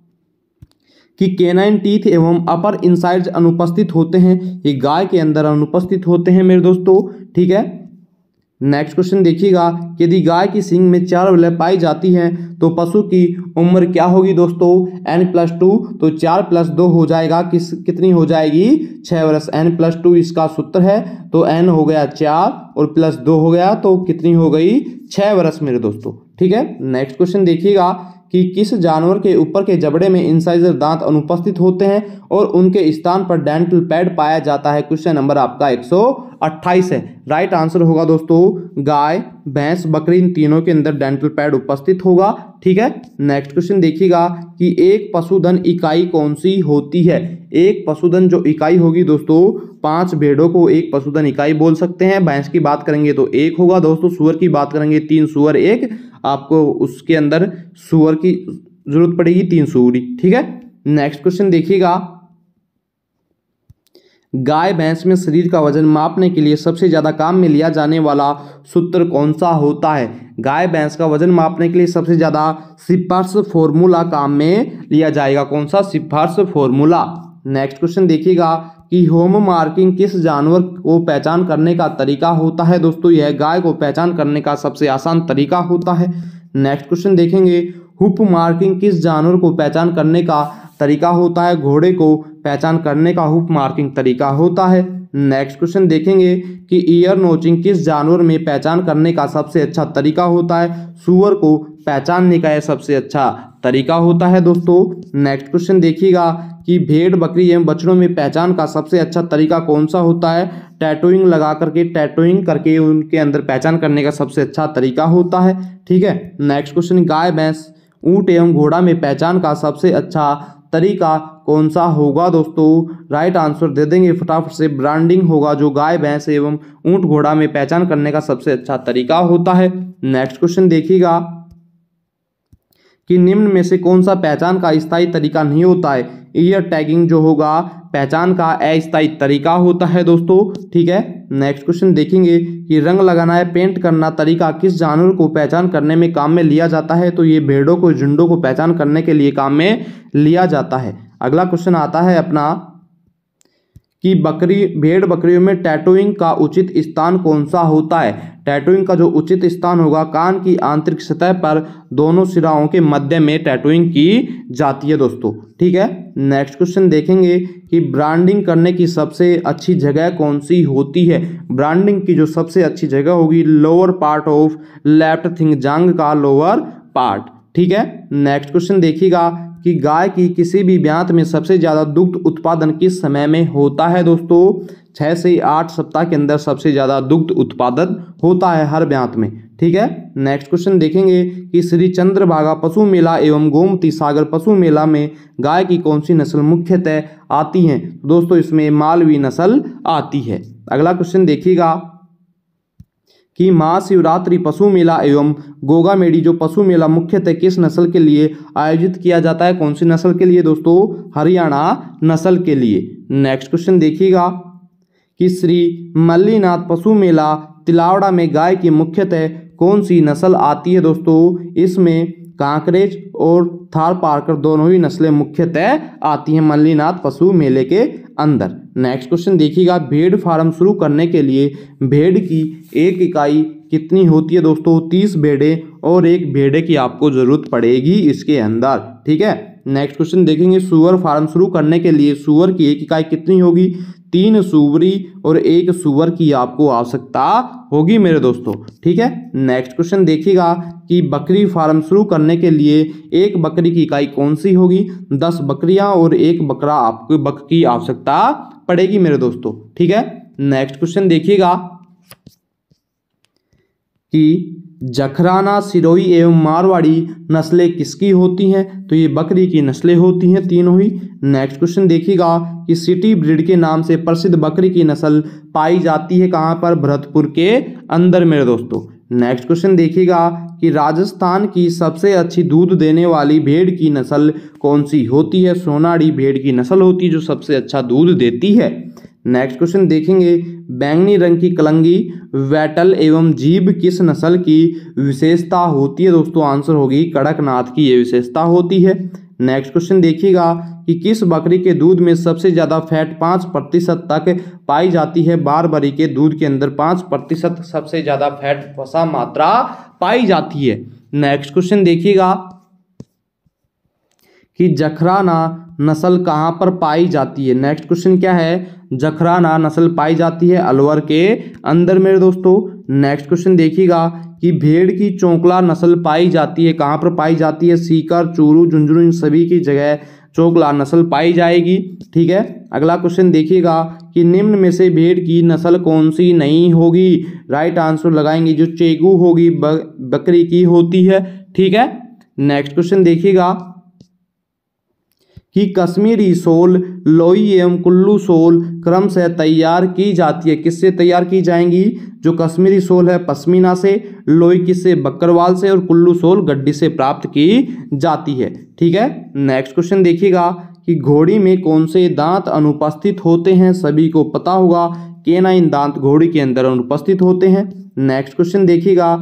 S1: कि केनाइन टीथ एवं अपर इंसाइड्स अनुपस्थित होते हैं। ये गाय के अंदर अनुपस्थित होते हैं मेरे दोस्तों। ठीक है। नेक्स्ट क्वेश्चन देखिएगा यदि गाय की सींग में चार वलय पाई जाती हैं तो पशु की उम्र क्या होगी दोस्तों? N plus two. तो चार प्लस दो हो जाएगा किस कितनी हो जाएगी? छः वर्ष। एन प्लस टू इसका सूत्र है। तो एन हो गया चार और प्लस दो हो गया तो कितनी हो गई? छः वर्ष मेरे दोस्तों। ठीक है। नेक्स्ट क्वेश्चन देखिएगा कि किस जानवर के ऊपर के जबड़े में इंसाइजर दांत अनुपस्थित होते हैं और उनके स्थान पर डेंटल पैड पाया जाता है? क्वेश्चन नंबर आपका एक सौ अट्ठाईस है। राइट आंसर होगा दोस्तों गाय, भैंस, बकरी इन तीनों के अंदर डेंटल पैड उपस्थित होगा। ठीक है। नेक्स्ट क्वेश्चन देखिएगा कि एक पशुधन इकाई कौन सी होती है? एक पशुधन जो इकाई होगी दोस्तों, पांच भेड़ों को एक पशुधन इकाई बोल सकते हैं। भैंस की बात करेंगे तो एक होगा दोस्तों। सुअर की बात करेंगे तीन सुअर एक, आपको उसके अंदर सुअर की जरूरत पड़ेगी तीन सुअरी। ठीक है। नेक्स्ट क्वेश्चन देखिएगा गाय भैंस में शरीर का वजन मापने के लिए सबसे ज्यादा काम में लिया जाने वाला सूत्र कौन सा होता है? गाय भैंस का वजन मापने के लिए सबसे ज्यादा सिफार्श फॉर्मूला काम में लिया जाएगा। कौन सा? सिफार्श फॉर्मूला। नेक्स्ट क्वेश्चन देखिएगा कि होम मार्किंग किस जानवर को पहचान करने का तरीका होता है दोस्तों? यह गाय को पहचान करने का सबसे आसान तरीका होता है। नेक्स्ट क्वेश्चन देखेंगे हुप मार्किंग किस जानवर को पहचान करने का तरीका होता है? घोड़े को पहचान करने का हुप मार्किंग तरीका होता है। नेक्स्ट क्वेश्चन देखेंगे कि ईयर नोचिंग किस जानवर में पहचान करने का सबसे अच्छा तरीका होता है? सुअर को पहचानने का यह सबसे अच्छा तरीका होता है दोस्तों। नेक्स्ट क्वेश्चन देखिएगा कि भेड़, बकरी एवं बछड़ों में पहचान का सबसे अच्छा तरीका कौन सा होता है? टैटूइंग लगा करके टैटूइंग करके उनके अंदर पहचान करने का सबसे अच्छा तरीका होता है। ठीक है। नेक्स्ट क्वेश्चन गाय, भैंस, ऊंट एवं घोड़ा में पहचान का सबसे अच्छा तरीका कौन सा होगा दोस्तों? राइट आंसर दे देंगे फटाफट से। ब्रांडिंग होगा जो गाय भैंस एवं ऊंट घोड़ा में पहचान करने का सबसे अच्छा तरीका होता है। नेक्स्ट क्वेश्चन देखिएगा कि निम्न में से कौन सा पहचान का स्थायी तरीका नहीं होता है? ईयर टैगिंग जो होगा पहचान का अस्थायी तरीका होता है दोस्तों, ठीक है। नेक्स्ट क्वेश्चन देखेंगे कि रंग लगाना है पेंट करना तरीका किस जानवर को पहचान करने में काम में लिया जाता है? तो ये भेड़ों को झुंडों को पहचान करने के लिए काम में लिया जाता है। अगला क्वेश्चन आता है अपना कि बकरी भेड़ बकरियों में टैटूइंग का उचित स्थान कौन सा होता है? टैटूइंग का जो उचित स्थान होगा कान की आंतरिक सतह पर दोनों सिराओं के मध्य में टैटूइंग की जाती है दोस्तों, ठीक है। नेक्स्ट क्वेश्चन देखेंगे कि ब्रांडिंग करने की सबसे अच्छी जगह कौन सी होती है? ब्रांडिंग की जो सबसे अच्छी जगह होगी लोअर पार्ट ऑफ लेफ्ट थिंग जांग का लोअर पार्ट, ठीक है। नेक्स्ट क्वेश्चन देखिएगा कि गाय की किसी भी ब्यात में सबसे ज्यादा दुग्ध उत्पादन किस समय में होता है दोस्तों? छह से आठ सप्ताह के अंदर सबसे ज्यादा दुग्ध उत्पादन होता है हर ब्यात में, ठीक है। नेक्स्ट क्वेश्चन देखेंगे कि श्री चंद्रभागा पशु मेला एवं गोमती सागर पशु मेला में गाय की कौन सी नस्ल मुख्यतः आती है? दोस्तों इसमें मालवी नस्ल आती है। अगला क्वेश्चन देखिएगा कि महाशिवरात्रि पशु मेला एवं गोगा मेडी जो पशु मेला मुख्यतः किस नस्ल के लिए आयोजित किया जाता है? कौन सी नस्ल के लिए दोस्तों? हरियाणा नस्ल के लिए। नेक्स्ट क्वेश्चन देखिएगा कि श्री मल्लीनाथ पशु मेला तिलावड़ा में गाय की मुख्यतः कौन सी नस्ल आती है दोस्तों? इसमें कांकरेज और थारपारकर दोनों ही नस्लें मुख्यतः आती हैं मल्लीनाथ पशु मेले के अंदर। नेक्स्ट क्वेश्चन देखिएगा भेड़ फार्म शुरू करने के लिए भेड़ की एक इकाई कितनी होती है दोस्तों? तीस भेड़ें और एक भेड़े की आपको जरूरत पड़ेगी इसके अंदर, ठीक है। नेक्स्ट क्वेश्चन देखेंगे सुअर फार्म शुरू करने के लिए सुअर की एक इकाई कितनी होगी? तीन सुअरी और एक सुअर की आपको आवश्यकता होगी मेरे दोस्तों, ठीक है। नेक्स्ट क्वेश्चन देखिएगा कि बकरी फार्म शुरू करने के लिए एक बकरी की इकाई कौन सी होगी? दस बकरियां और एक बकरा आपको बक की आवश्यकता पड़ेगी मेरे दोस्तों, ठीक है। नेक्स्ट क्वेश्चन देखिएगा कि जखराना सिरोही एवं मारवाड़ी नस्लें किसकी होती हैं? तो ये बकरी की नस्लें होती हैं तीनों ही। नेक्स्ट क्वेश्चन देखिएगा कि सिटी ब्रीड के नाम से प्रसिद्ध बकरी की नस्ल पाई जाती है कहाँ पर? भरतपुर के अंदर मेरे दोस्तों। नेक्स्ट क्वेश्चन देखिएगा कि राजस्थान की सबसे अच्छी दूध देने वाली भेड़ की नस्ल कौन सी होती है? सोनाड़ी भेड़ की नस्ल होती है जो सबसे अच्छा दूध देती है। नेक्स्ट क्वेश्चन देखेंगे बैंगनी रंग की कलंगी वैटल एवं जीभ किस नस्ल की विशेषता होती है? दोस्तों आंसर होगी कड़कनाथ की ये विशेषता होती है। नेक्स्ट क्वेश्चन देखिएगा कि किस बकरी के दूध में सबसे ज्यादा फैट पाँच प्रतिशत तक पाई जाती है? बारबरी के दूध के अंदर पाँच प्रतिशत सबसे ज्यादा फैट वसा मात्रा पाई जाती है। नेक्स्ट क्वेश्चन देखिएगा कि जखराना नस्ल कहाँ पर पाई जाती है? नेक्स्ट क्वेश्चन क्या है? जखराना नस्ल पाई जाती है अलवर के अंदर मेरे दोस्तों। नेक्स्ट क्वेश्चन देखिएगा कि भेड़ की चौकला नस्ल पाई जाती है कहाँ पर पाई जाती है? सीकर चूरू झुंझुनू इन सभी की जगह चौकला नस्ल पाई जाएगी, ठीक है। अगला क्वेश्चन देखिएगा कि निम्न में से भेड़ की नस्ल कौन सी नहीं होगी? राइट आंसर लगाएंगे जो चेगू होगी बकरी की होती है, ठीक है। नेक्स्ट क्वेश्चन देखिएगा कि कश्मीरी सोल लोई एवं कुल्लू सोल क्रम से तैयार की जाती है? किससे तैयार की जाएंगी? जो कश्मीरी सोल है पश्मीना से, लोई किससे? बकरवाल से, और कुल्लू सोल गड्डी से प्राप्त की जाती है, ठीक है। नेक्स्ट क्वेश्चन देखिएगा कि घोड़ी में कौन से दांत अनुपस्थित होते हैं? सभी को पता होगा केनाइन दांत घोड़ी के अंदर अनुपस्थित होते हैं। नेक्स्ट क्वेश्चन देखिएगा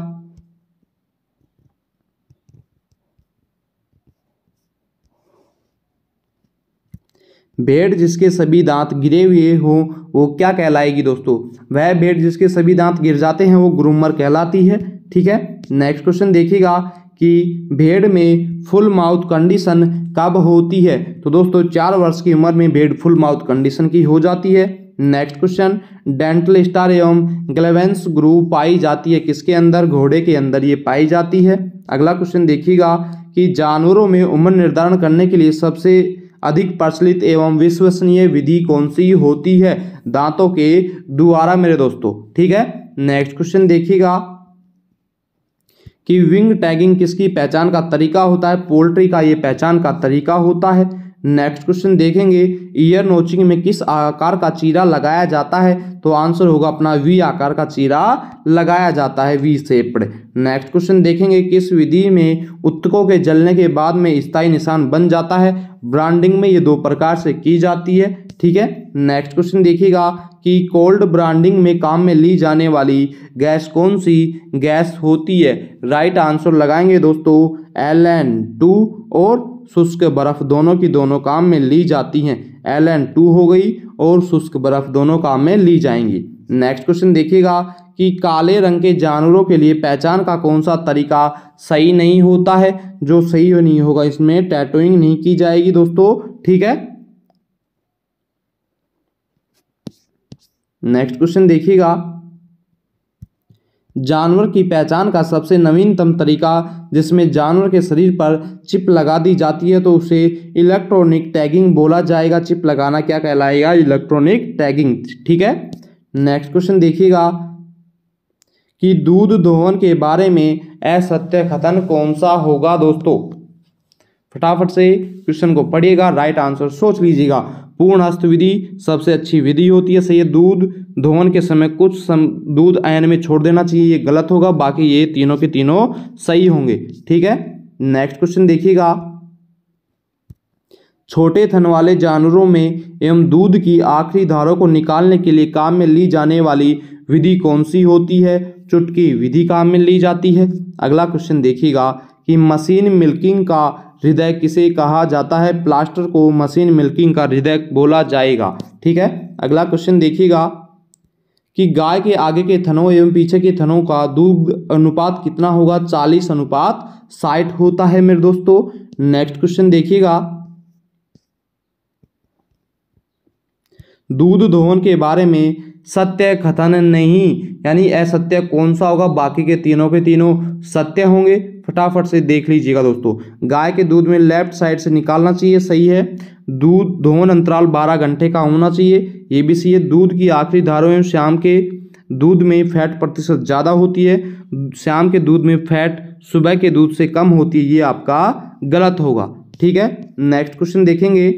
S1: भेड़ जिसके सभी दांत गिरे हुए हो वो क्या कहलाएगी दोस्तों? वह भेड़ जिसके सभी दांत गिर जाते हैं वो ग्रूमर कहलाती है, ठीक है। नेक्स्ट क्वेश्चन देखिएगा कि भेड़ में फुल माउथ कंडीशन कब होती है? तो दोस्तों चार वर्ष की उम्र में भेड़ फुल माउथ कंडीशन की हो जाती है। नेक्स्ट क्वेश्चन डेंटल स्टार एवं ग्लेवेंस ग्रूव पाई जाती है किसके अंदर? घोड़े के अंदर ये पाई जाती है। अगला क्वेश्चन देखिएगा कि जानवरों में उम्र निर्धारण करने के लिए सबसे अधिक प्रचलित एवं विश्वसनीय विधि कौन सी होती है? दांतों के द्वारा मेरे दोस्तों, ठीक है। नेक्स्ट क्वेश्चन देखिएगा कि विंग टैगिंग किसकी पहचान का तरीका होता है? पोल्ट्री का ये पहचान का तरीका होता है। नेक्स्ट क्वेश्चन देखेंगे ईयर नोचिंग में किस आकार का चीरा लगाया जाता है, तो आंसर होगा अपना वी आकार का चीरा लगाया जाता है, वी शेप्ड। नेक्स्ट क्वेश्चन देखेंगे किस विधि में उत्तकों के जलने के बाद में स्थायी निशान बन जाता है, ब्रांडिंग में ये दो प्रकार से की जाती है, ठीक है। नेक्स्ट क्वेश्चन देखिएगा कि कोल्ड ब्रांडिंग में काम में ली जाने वाली गैस कौन सी गैस होती है, राइट आंसर लगाएंगे दोस्तों एल एन टू और शुष्क बर्फ दोनों की दोनों काम में ली जाती हैं, एल एन टू हो गई और शुष्क बर्फ दोनों काम में ली जाएंगी। नेक्स्ट क्वेश्चन देखिएगा कि काले रंग के जानवरों के लिए पहचान का कौन सा तरीका सही नहीं होता है, जो सही नहीं होगा इसमें टैटूइंग नहीं की जाएगी दोस्तों, ठीक है। नेक्स्ट क्वेश्चन देखिएगा जानवर की पहचान का सबसे नवीनतम तरीका जिसमें जानवर के शरीर पर चिप लगा दी जाती है तो उसे इलेक्ट्रॉनिक टैगिंग बोला जाएगा। चिप लगाना क्या कहलाएगा, इलेक्ट्रॉनिक टैगिंग, ठीक है। नेक्स्ट क्वेश्चन देखिएगा कि दूध दोहन के बारे में असत्य कथन कौन सा होगा दोस्तों, फटाफट से क्वेश्चन को पढ़िएगा, राइट आंसर सोच लीजिएगा। पूर्ण हस्त विधि सबसे अच्छी विधि होती है, सही है। दूध दोहन के समय कुछ सम दूध आयन में छोड़ देना चाहिए, ये गलत होगा, बाकी ये तीनों के तीनों सही होंगे, ठीक है। नेक्स्ट क्वेश्चन देखिएगा छोटे थन वाले जानवरों में एवं दूध की आखिरी धारों को निकालने के लिए काम में ली जाने वाली विधि कौन सी होती है, चुटकी विधि काम में ली जाती है। अगला क्वेश्चन देखिएगा कि मशीन मिल्किंग का हृदय किसे कहा जाता है, प्लास्टर को मशीन मिल्किंग का हृदय बोला जाएगा, ठीक है। अगला क्वेश्चन देखिएगा कि गाय के आगे के थनों एवं पीछे के थनों का दूध अनुपात कितना होगा, चालीस अनुपात साठ होता है मेरे दोस्तों। नेक्स्ट क्वेश्चन देखिएगा दूध दोहन के बारे में सत्य कथन नहीं यानी असत्य कौन सा होगा, बाकी के तीनों के तीनों सत्य होंगे, फटाफट से देख लीजिएगा दोस्तों। गाय के दूध में लेफ्ट साइड से निकालना चाहिए, सही है। दूध दोहन अंतराल बारह घंटे का होना चाहिए, ये भी सही है। दूध की आखिरी धारों एवं शाम के दूध में फैट प्रतिशत ज़्यादा होती है, शाम के दूध में फैट सुबह के दूध से कम होती है, ये आपका गलत होगा, ठीक है। नेक्स्ट क्वेश्चन देखेंगे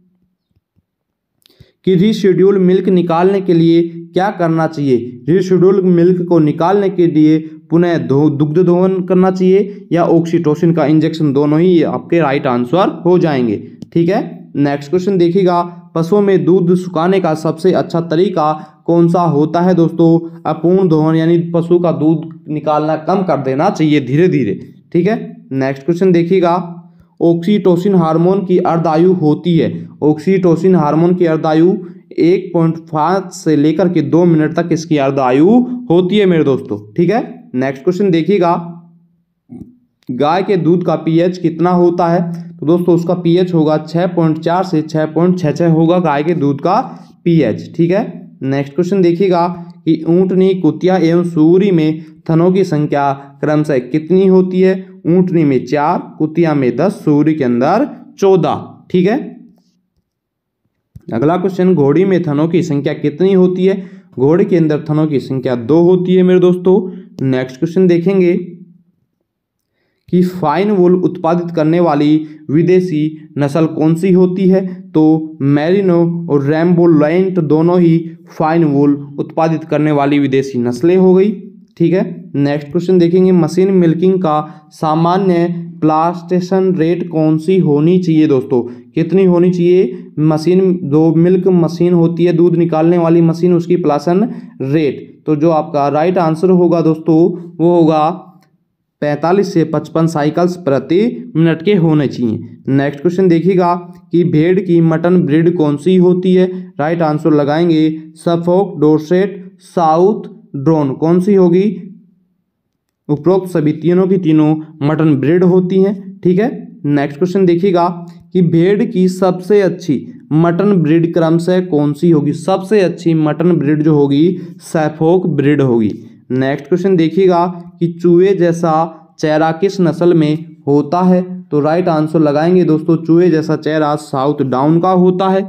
S1: कि रीशेड्यूल मिल्क निकालने के लिए क्या करना चाहिए, रीशेड्यूल मिल्क को निकालने के लिए पुनः दुग्ध दोहन करना चाहिए या ऑक्सीटोसिन का इंजेक्शन, दोनों ही आपके राइट आंसर हो जाएंगे, ठीक है। नेक्स्ट क्वेश्चन देखिएगा पशुओं में दूध सुखाने का सबसे अच्छा तरीका कौन सा होता है दोस्तों, अपूर्ण दोहन यानी पशु का दूध निकालना कम कर देना चाहिए धीरे धीरे, ठीक है। नेक्स्ट क्वेश्चन देखिएगा ऑक्सीटोसिन हार्मोन की अर्धायु होती है, ऑक्सीटोसिन हार्मोन की अर्धायु एक पॉइंट पाँच से लेकर के दो मिनट तक इसकी अर्धायु होती है मेरे दोस्तों, ठीक है। नेक्स्ट क्वेश्चन देखिएगा गाय के दूध का पीएच कितना होता है, तो दोस्तों उसका पीएच होगा छह पॉइंट चार से छह पॉइंट छह छह होगा गाय के दूध का पीएच, ठीक है। नेक्स्ट क्वेश्चन देखिएगा कि ऊंटनी, कुतिया एवं सूरी में थनों की संख्या क्रमशः कितनी होती है, ऊंटनी में चार, कुतिया में दस, सूरी के अंदर चौदह, ठीक है। अगला क्वेश्चन घोड़ी में थनों की संख्या कितनी होती है, घोड़े के अंदर थनों की संख्या दो होती है मेरे दोस्तों। नेक्स्ट क्वेश्चन देखेंगे कि फाइन वूल उत्पादित करने वाली विदेशी नस्ल कौन सी होती है, तो मैरिनो और रैम्बोलैंड दोनों ही फाइन वूल उत्पादित करने वाली विदेशी नस्लें हो गई, ठीक है। नेक्स्ट क्वेश्चन देखेंगे मशीन मिल्किंग का सामान्य प्लास्टेशन रेट कौन सी होनी चाहिए दोस्तों, कितनी होनी चाहिए, मशीन दो मिल्क मशीन होती है दूध निकालने वाली मशीन, उसकी प्लासन रेट, तो जो आपका राइट आंसर होगा दोस्तों वो होगा पैंतालीस से पचपन साइकिल्स प्रति मिनट के होने चाहिए। नेक्स्ट क्वेश्चन देखिएगा कि भेड़ की मटन ब्रीड कौन सी होती है, राइट आंसर लगाएंगे सफोक, डोरसेट, साउथ ड्रोन, कौन सी होगी, उपरोक्त सभी तीनों की तीनों मटन ब्रीड होती हैं, ठीक है। नेक्स्ट क्वेश्चन देखिएगा कि भेड़ की सबसे अच्छी मटन ब्रीड क्रमशः कौन सी होगी, सबसे अच्छी मटन ब्रीड जो होगी सफोक ब्रीड होगी। नेक्स्ट क्वेश्चन देखिएगा कि चूहे जैसा चेहरा किस नस्ल में होता है, तो राइट आंसर लगाएंगे दोस्तों चूहे जैसा चेहरा साउथ डाउन का होता है।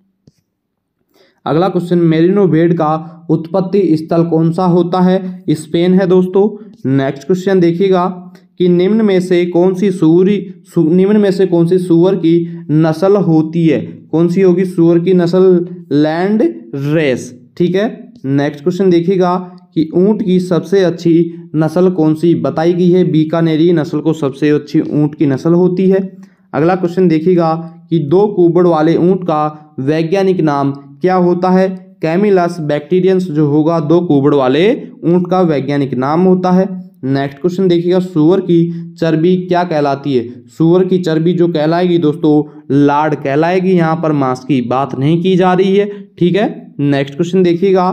S1: अगला क्वेश्चन मेरिनो भेड़ का उत्पत्ति स्थल कौन सा होता है, स्पेन है दोस्तों। नेक्स्ट क्वेश्चन देखिएगा कि कि निम्न में से कौन सी सूअर निम्न में से कौन सी सूअर की नस्ल होती है। कौन सी होगी सूअर की नस्ल? Landrace. ठीक है। नेक्स्ट क्वेश्चन देखिएगा कि ऊंट की सबसे अच्छी नस्ल कौन सी बताई गई है। बीकानेरी नस्ल को सबसे अच्छी ऊंट की नस्ल होती है। अगला क्वेश्चन देखिएगा कि दो कुबड़ वाले ऊंट का वैज्ञानिक नाम क्या होता है। कैमिलस बैक्टीरियंस जो होगा दो कुबड़ वाले ऊंट का वैज्ञानिक नाम होता है। नेक्स्ट क्वेश्चन देखिएगा सूअर की चर्बी क्या कहलाती है। सूअर की चर्बी जो कहलाएगी दोस्तों लाड कहलाएगी। यहाँ पर मांस की बात नहीं की जा रही है। ठीक है। नेक्स्ट क्वेश्चन देखिएगा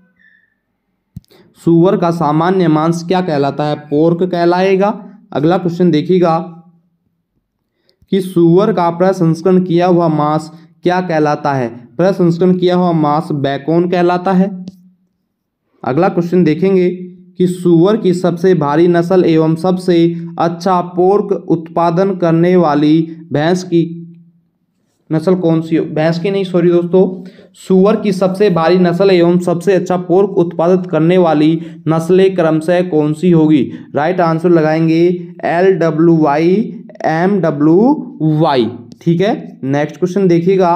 S1: सूअर का सामान्य मांस क्या कहलाता है। पोर्क कहलाएगा। अगला क्वेश्चन देखिएगा कि सूअर का प्रसंस्करण किया हुआ मांस क्या कहलाता है। प्रसंस्करण किया हुआ मांस बैकोन कहलाता है। अगला क्वेश्चन देखेंगे कि सूअर की सबसे भारी नस्ल एवं सबसे अच्छा पोर्क उत्पादन करने वाली भैंस की नस्ल कौन सी हो। भैंस की नहीं सॉरी दोस्तों, सूअर की सबसे भारी नस्ल एवं सबसे अच्छा पोर्क उत्पादित करने वाली नस्लें क्रमशः कौन सी होगी। राइट आंसर लगाएंगे L W Y M W Y. ठीक है। नेक्स्ट क्वेश्चन देखिएगा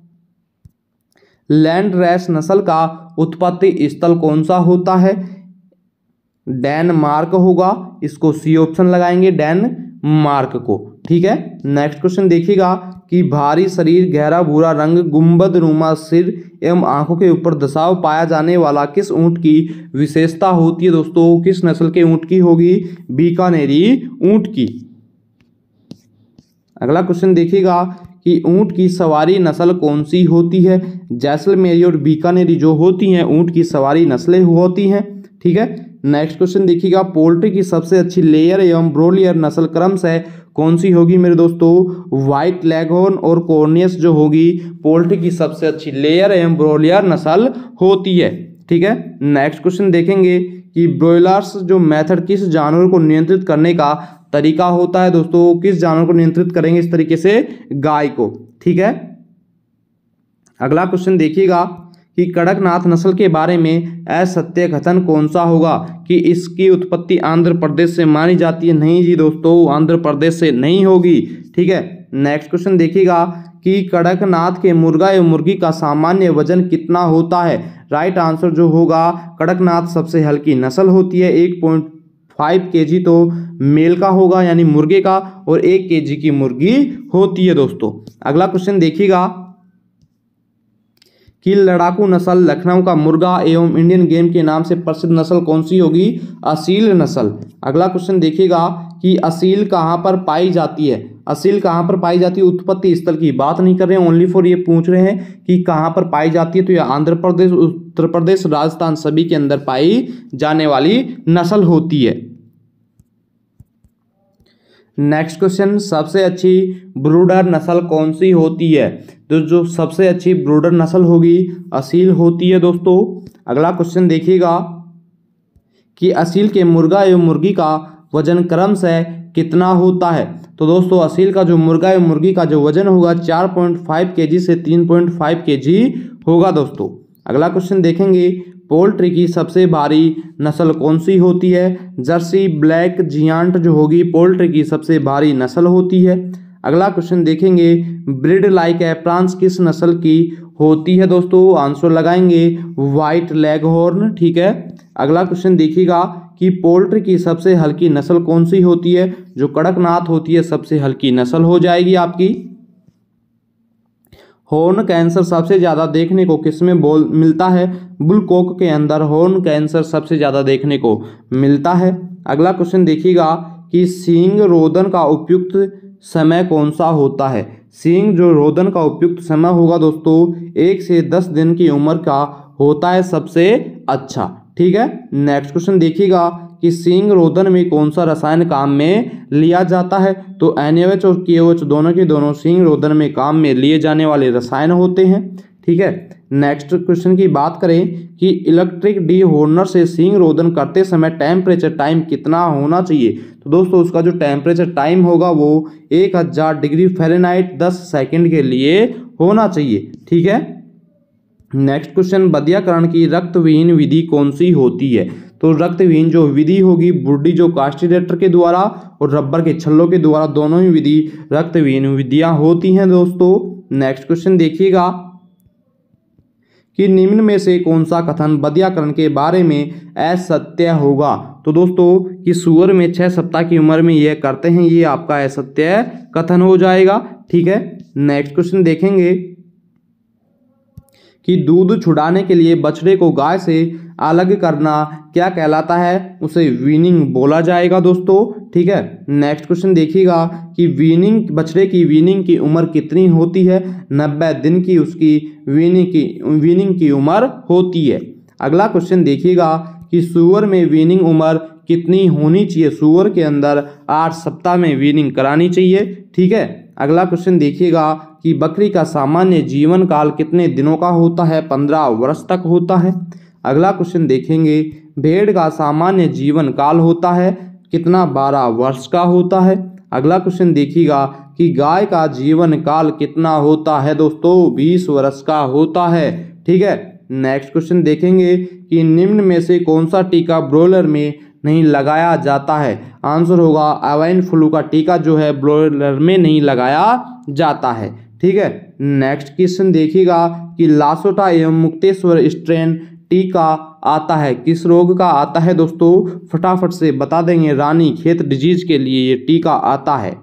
S1: लैंड रेस नस्ल का उत्पत्ति स्थल कौन सा होता है। डेनमार्क होगा। इसको सी ऑप्शन लगाएंगे डेनमार्क को। ठीक है। नेक्स्ट क्वेश्चन देखिएगा कि भारी शरीर गहरा भूरा रंग गुंबद नुमा सिर एवं आंखों के ऊपर दसाव पाया जाने वाला किस ऊंट की विशेषता होती है। दोस्तों किस नस्ल के ऊंट की होगी। बीकानेरी ऊंट की। अगला क्वेश्चन देखिएगा कि ऊंट की सवारी नस्ल कौन सी होती है। जैसलमेरी और बीकानेरी जो होती हैं ऊंट की सवारी नस्लें होती हैं। ठीक है। नेक्स्ट क्वेश्चन देखिएगा पोल्ट्री की सबसे अच्छी लेयर एवं ब्रोलियर नस्ल क्रमशः कौन सी होगी मेरे दोस्तों। व्हाइट लेगहॉर्न और कॉर्नियस जो होगी पोल्ट्री की सबसे अच्छी लेयर एवं ब्रोलियर नस्ल होती है। ठीक है। नेक्स्ट क्वेश्चन देखेंगे कि ब्रॉयलर्स जो मेथड किस जानवर को नियंत्रित करने का तरीका होता है। दोस्तों किस जानवर को नियंत्रित करेंगे इस तरीके से गाय को। ठीक है। अगला क्वेश्चन देखिएगा कि कड़कनाथ नस्ल के बारे में असत्य कथन कौन सा होगा कि इसकी उत्पत्ति आंध्र प्रदेश से मानी जाती है। नहीं जी दोस्तों आंध्र प्रदेश से नहीं होगी। ठीक है। नेक्स्ट क्वेश्चन देखिएगा कि कड़कनाथ के मुर्गा एवं मुर्गी का सामान्य वजन कितना होता है। राइट आंसर जो होगा कड़कनाथ सबसे हल्की नस्ल होती है। एक पॉइंट फाइव के जी तो मेल का होगा यानी मुर्गे का और एक के जी की मुर्गी होती है दोस्तों। अगला क्वेश्चन देखिएगा कि लड़ाकू नस्ल लखनऊ का मुर्गा एवं इंडियन गेम के नाम से प्रसिद्ध नस्ल कौन सी होगी। असील नस्ल। अगला क्वेश्चन देखिएगा कि असील कहाँ पर पाई जाती है। असील कहाँ पर पाई जाती है। उत्पत्ति स्थल की बात नहीं कर रहे हैं ओनली फॉर ये पूछ रहे हैं कि कहाँ पर पाई जाती है। तो यह आंध्र प्रदेश उत्तर प्रदेश राजस्थान सभी के अंदर पाई जाने वाली नस्ल होती है। नेक्स्ट क्वेश्चन सबसे अच्छी ब्रूडर नस्ल कौन सी होती है। तो जो सबसे अच्छी ब्रूडर नस्ल होगी असील होती है दोस्तों। अगला क्वेश्चन देखिएगा कि असील के मुर्गा एवं मुर्गी का वजन क्रमशः कितना होता है। तो दोस्तों असील का जो मुर्गा एवं मुर्गी का जो वजन होगा चार पॉइंट फाइव केजी से तीन पॉइंट फाइव केजी होगा दोस्तों। अगला क्वेश्चन देखेंगे पोल्ट्री की सबसे भारी नस्ल कौन सी होती है। जर्सी ब्लैक जियांट जो होगी पोल्ट्री की सबसे भारी नस्ल होती है। अगला क्वेश्चन देखेंगे ब्रीड लाइक एप्रॉन्स किस नस्ल की होती है। दोस्तों आंसर लगाएंगे व्हाइट लेगहॉर्न। ठीक है। अगला क्वेश्चन देखिएगा कि पोल्ट्री की सबसे हल्की नस्ल कौन सी होती है। जो कड़कनाथ होती है सबसे हल्की नस्ल हो जाएगी आपकी। हॉर्न कैंसर सबसे ज़्यादा देखने को किसमें बोल मिलता है। बुलकॉक के अंदर हॉर्न कैंसर सबसे ज़्यादा देखने को मिलता है। अगला क्वेश्चन देखिएगा कि सींग रोदन का उपयुक्त समय कौन सा होता है। सींग जो रोदन का उपयुक्त समय होगा दोस्तों एक से दस दिन की उम्र का होता है सबसे अच्छा। ठीक है। नेक्स्ट क्वेश्चन देखिएगा कि सींग रोदन में कौन सा रसायन काम में लिया जाता है। तो एन ए एच और के ओ एच दोनों के दोनों सींग रोदन में काम में लिए जाने वाले रसायन होते हैं। ठीक है। नेक्स्ट क्वेश्चन की बात करें कि इलेक्ट्रिक डी हॉर्नर से सींग रोदन करते समय टेम्परेचर टाइम कितना होना चाहिए। तो दोस्तों उसका जो टेम्परेचर टाइम होगा वो एक हज़ार डिग्री फ़ारेनहाइट दस सेकंड के लिए होना चाहिए। ठीक है। नेक्स्ट क्वेश्चन बधियाकरण की रक्तविहीन विधि कौन सी होती है। तो रक्तहीन जो विधि होगी बुर्डी जो कास्टिडेटर के द्वारा और रबर के छल्लों के द्वारा दोनों ही विधि रक्तहीन विधियां होती हैं दोस्तों। नेक्स्ट क्वेश्चन देखिएगा कि निम्न में से कौन सा कथन बधियाकरण के बारे में असत्य होगा। तो दोस्तों कि सूअर में छह सप्ताह की उम्र में यह करते हैं, ये आपका असत्य कथन हो जाएगा। ठीक है, नेक्स्ट क्वेश्चन देखेंगे कि दूध छुड़ाने के लिए बछड़े को गाय से अलग करना क्या कहलाता है, उसे वीनिंग बोला जाएगा दोस्तों। ठीक है, नेक्स्ट क्वेश्चन देखिएगा कि वीनिंग बछड़े की वीनिंग की उम्र कितनी होती है, नब्बे दिन की उसकी वीनिंग की वीनिंग की उम्र होती है। अगला क्वेश्चन देखिएगा कि सूअर में वीनिंग उम्र कितनी होनी चाहिए, सूअर के अंदर आठ सप्ताह में वीनिंग करानी चाहिए। ठीक है, अगला क्वेश्चन देखिएगा कि बकरी का सामान्य जीवन काल कितने दिनों का होता है, पंद्रह वर्ष तक होता है। अगला क्वेश्चन देखेंगे भेड़ का सामान्य जीवन काल होता है कितना, बारह वर्ष का होता है। अगला क्वेश्चन देखिएगा कि गाय का जीवन काल कितना होता है दोस्तों, बीस वर्ष का होता है। ठीक है, नेक्स्ट क्वेश्चन देखेंगे कि निम्न में से कौन सा टीका ब्रॉयलर में नहीं लगाया जाता है, आंसर होगा एवियन फ्लू का टीका जो है ब्रॉयलर में नहीं लगाया जाता है। ठीक है, नेक्स्ट क्वेश्चन देखिएगा कि लासोटा एवं मुक्तेश्वर स्ट्रेन टीका आता है किस रोग का आता है दोस्तों, फटाफट से बता देंगे, रानी खेत डिजीज के लिए ये टीका आता है।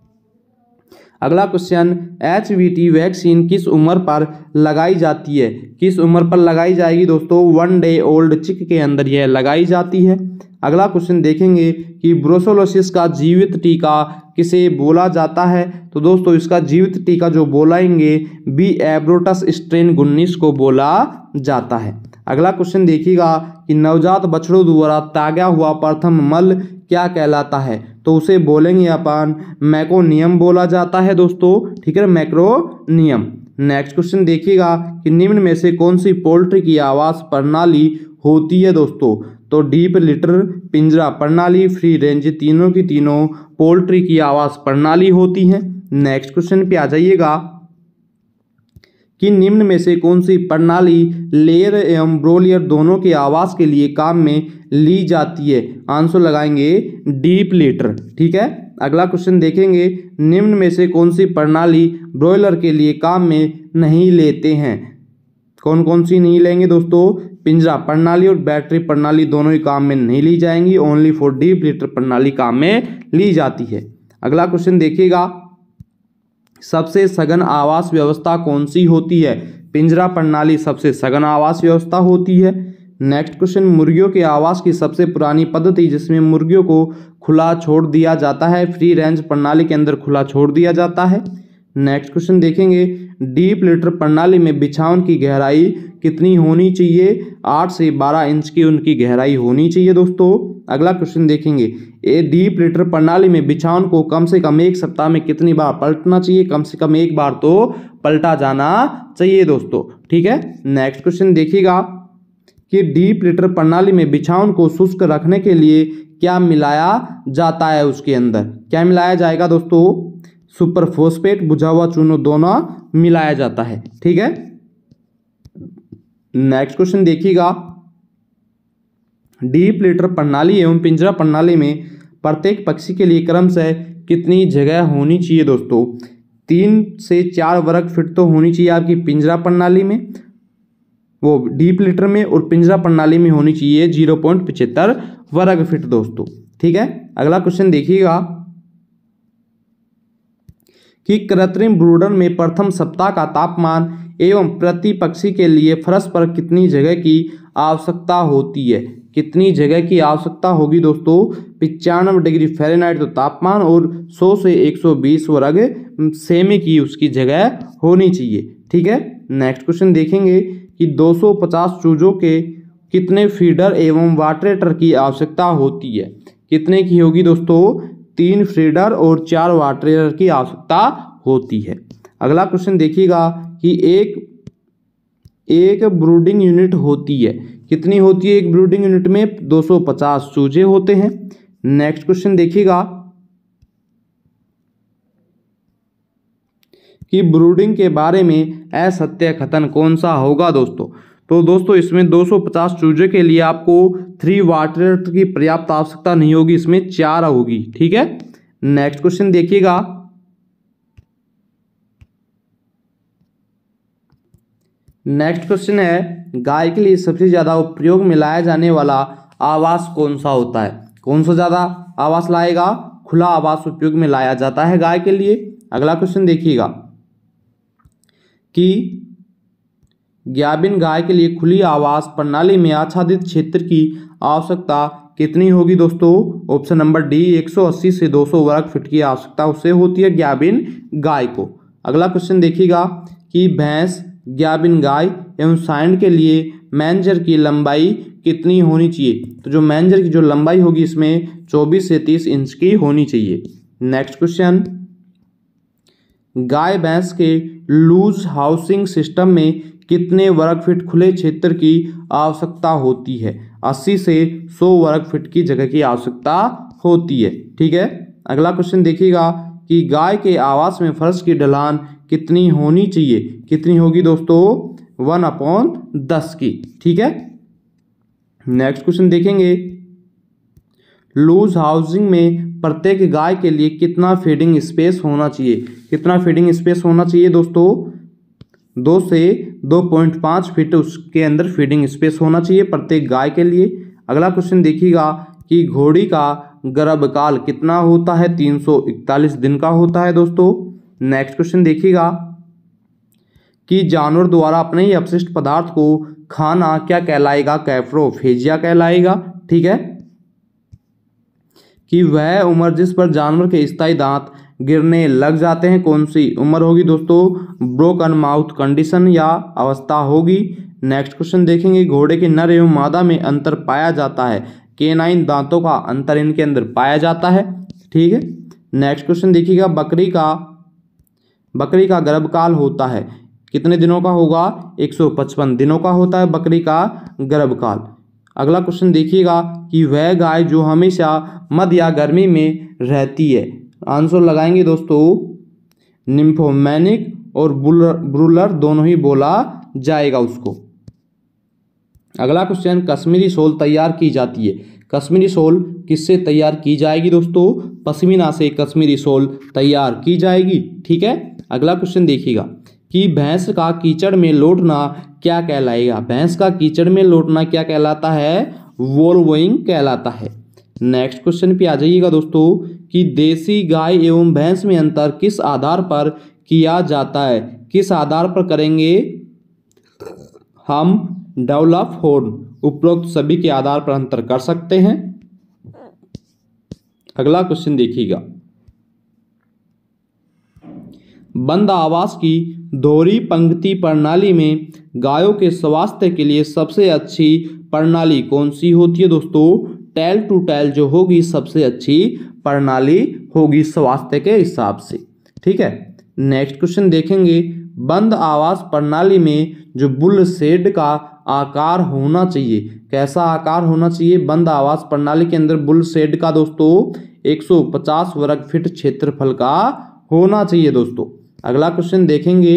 S1: अगला question H V T vaccine किस उम्र पर लगाई जाती है, किस उम्र पर लगाई जाएगी दोस्तों, वन डे ओल्ड चिक के अंदर यह लगाई जाती है। अगला क्वेश्चन देखेंगे कि ब्रुसेलोसिस का जीवित टीका किसे बोला जाता है, तो दोस्तों इसका जीवित टीका जो बोलाएंगे बी एब्रोटस स्ट्रेन उन्नीस को बोला जाता है। अगला क्वेश्चन देखिएगा कि नवजात बछड़ों द्वारा त्यागा हुआ प्रथम मल क्या कहलाता है, तो उसे बोलेंगे अपन मैक्रोनियम बोला जाता है दोस्तों। ठीक है, मैक्रोनियम। नेक्स्ट क्वेश्चन देखिएगा कि निम्न में से कौन सी पोल्ट्री की आवास प्रणाली होती है दोस्तों, तो डीप लिटर, पिंजरा प्रणाली, फ्री रेंज, तीनों की तीनों पोल्ट्री की आवास प्रणाली होती हैं। नेक्स्ट क्वेश्चन पे आ जाइएगा कि निम्न में से कौन सी प्रणाली लेयर एवं ब्रोलियर दोनों के आवास के लिए काम में ली जाती है, आंसर लगाएंगे डीप लिटर। ठीक है, अगला क्वेश्चन देखेंगे निम्न में से कौन सी प्रणाली ब्रॉयलर के लिए काम में नहीं लेते हैं, कौन कौन सी नहीं लेंगे दोस्तों, पिंजरा प्रणाली और बैटरी प्रणाली दोनों ही काम में नहीं ली जाएंगी, ओनली फॉर डीप लिटर प्रणाली काम में ली जाती है। अगला क्वेश्चन देखिएगा सबसे सघन आवास व्यवस्था कौन सी होती है, पिंजरा प्रणाली सबसे सघन आवास व्यवस्था होती है। नेक्स्ट क्वेश्चन मुर्गियों के आवास की सबसे पुरानी पद्धति जिसमें मुर्गियों को खुला छोड़ दिया जाता है, फ्री रेंज प्रणाली के अंदर खुला छोड़ दिया जाता है। नेक्स्ट क्वेश्चन देखेंगे डीप लिटर प्रणाली में बिछावन की गहराई कितनी होनी चाहिए, आठ से बारह इंच की उनकी गहराई होनी चाहिए दोस्तों। अगला क्वेश्चन देखेंगे ए डीप लिटर प्रणाली में बिछावन को कम से कम एक सप्ताह में कितनी बार पलटना चाहिए, कम से कम एक बार तो पलटा जाना चाहिए दोस्तों। ठीक है, नेक्स्ट क्वेश्चन देखिएगा कि डीप लिटर प्रणाली में बिछावन को शुष्क रखने के लिए क्या मिलाया जाता है, उसके अंदर क्या मिलाया जाएगा दोस्तों, सुपर फॉस्फेट, बुझा हुआ चूना दोनों मिलाया जाता है। ठीक है, नेक्स्ट क्वेश्चन देखिएगा डीप लिटर प्रणाली एवं पिंजरा प्रणाली में प्रत्येक पक्षी के लिए क्रमशः कितनी जगह होनी चाहिए दोस्तों, तीन से चार वर्ग फीट तो होनी चाहिए आपकी पिंजरा प्रणाली में, वो डीप लिटर में, और पिंजरा प्रणाली में होनी चाहिए जीरो पॉइंट पचहत्तर वर्ग फीट दोस्तों। ठीक है, अगला क्वेश्चन देखिएगा कि कृत्रिम ब्रूडर में प्रथम सप्ताह का तापमान एवं प्रति पक्षी के लिए फर्श पर कितनी जगह की आवश्यकता होती है, कितनी जगह की आवश्यकता होगी दोस्तों, पचानवे डिग्री फ़ारेनहाइट तो तापमान और सौ से एक सौ बीस वर्ग सेमी की उसकी जगह होनी चाहिए। ठीक है, नेक्स्ट क्वेश्चन देखेंगे कि दो सौ पचास चूजों के कितने फीडर एवं वाटरेटर की आवश्यकता होती है, कितने की होगी दोस्तों, तीन फीडर और चार वाटरेटर की आवश्यकता होती है। अगला क्वेश्चन देखिएगा कि एक एक ब्रूडिंग यूनिट होती है, कितनी होती है एक ब्रूडिंग यूनिट में, दो सौ पचास चूजे होते हैं। नेक्स्ट क्वेश्चन देखिएगा कि ब्रूडिंग के बारे में असत्य कथन कौन सा होगा दोस्तों, तो दोस्तों इसमें दो सौ पचास चूजे के लिए आपको थ्री वाटर की पर्याप्त आवश्यकता नहीं होगी, इसमें चार होगी। ठीक है, नेक्स्ट क्वेश्चन देखिएगा। नेक्स्ट क्वेश्चन है, गाय के लिए सबसे ज्यादा उपयोग में लाया जाने वाला आवास कौन सा होता है? कौन सा ज्यादा आवास लाएगा? खुला आवास उपयोग में लाया जाता है गाय के लिए। अगला क्वेश्चन देखिएगा कि गाभिन गाय के लिए खुली आवास प्रणाली में आच्छादित क्षेत्र की आवश्यकता कितनी होगी दोस्तों? ऑप्शन नंबर डी एक सौ अस्सी से दो सौ वर्ग फीट की आवश्यकता उससे होती है गाभिन गाय को। अगला क्वेश्चन देखिएगा कि भैंस, गाभिन गाय एवं सांड के लिए मैंजर की लंबाई कितनी होनी चाहिए? तो जो मैंजर की जो लंबाई होगी इसमें चौबीस से तीस इंच की होनी चाहिए। नेक्स्ट क्वेश्चन, गाय भैंस के लूज हाउसिंग सिस्टम में कितने वर्ग फीट खुले क्षेत्र की आवश्यकता होती है? अस्सी से सौ वर्ग फीट की जगह की आवश्यकता होती है। ठीक है, अगला क्वेश्चन देखिएगा कि गाय के आवास में फर्श की ढलान कितनी होनी चाहिए? कितनी होगी दोस्तों? वन अपॉन दस की। ठीक है, नेक्स्ट क्वेश्चन देखेंगे, लूज हाउसिंग में प्रत्येक गाय के लिए कितना फीडिंग स्पेस होना चाहिए? कितना फीडिंग स्पेस होना चाहिए दोस्तों? दो से दो पॉइंट पाँच फीट उसके अंदर फीडिंग स्पेस होना चाहिए प्रत्येक गाय के लिए। अगला क्वेश्चन देखिएगा कि घोड़ी का गर्भकाल कितना होता है? तीन सौ इकतालीस दिन का होता है दोस्तों। नेक्स्ट क्वेश्चन देखिएगा कि जानवर द्वारा अपने ही अपशिष्ट पदार्थ को खाना क्या कहलाएगा? कैफ्रोफेजिया कहलाएगा। ठीक है, कि वह उम्र जिस पर जानवर के स्थायी दांत गिरने लग जाते हैं कौन सी उम्र होगी दोस्तों? ब्रोकन माउथ कंडीशन या अवस्था होगी। नेक्स्ट क्वेश्चन देखेंगे, घोड़े के नर एवं मादा में अंतर पाया जाता है? केनाइन दांतों का अंतर इनके अंदर पाया जाता है। ठीक है, नेक्स्ट क्वेश्चन देखिएगा, बकरी का बकरी का गर्भकाल होता है कितने दिनों का होगा? एक सौ पचपन दिनों का होता है बकरी का गर्भकाल। अगला क्वेश्चन देखिएगा कि वह गाय जो हमेशा मध्य या गर्मी में रहती है, आंसर लगाएंगे दोस्तों निम्फोमैनिक और ब्रूलर दोनों ही बोला जाएगा उसको। अगला क्वेश्चन, कश्मीरी शॉल तैयार की जाती है? कश्मीरी शॉल किससे तैयार की जाएगी दोस्तों? पश्मीना से कश्मीरी शॉल तैयार की जाएगी। ठीक है, अगला क्वेश्चन देखिएगा कि भैंस का कीचड़ में लौटना क्या कहलाएगा? भैंस का कीचड़ में लौटना क्या कहलाता है? वोल्वोइंग कहलाता है। नेक्स्ट क्वेश्चन पे आ जाइएगा दोस्तों कि देसी गाय एवं भैंस में अंतर किस आधार पर किया जाता है? किस आधार पर करेंगे हम? Develop horn. उपरोक्त सभी के आधार पर अंतर कर सकते हैं। अगला क्वेश्चन देखिएगा, बंद आवास की दोहरी पंक्ति प्रणाली में गायों के स्वास्थ्य के लिए सबसे अच्छी प्रणाली कौन सी होती है दोस्तों? टेल टू टेल जो होगी सबसे अच्छी प्रणाली होगी स्वास्थ्य के हिसाब से। ठीक है, नेक्स्ट क्वेश्चन देखेंगे, बंद आवास प्रणाली में जो बुल शेड का आकार होना चाहिए, कैसा आकार होना चाहिए बंद आवास प्रणाली के अंदर बुल शेड का दोस्तों? एक सौ पचास वर्ग फीट क्षेत्रफल का होना चाहिए दोस्तों। अगला क्वेश्चन देखेंगे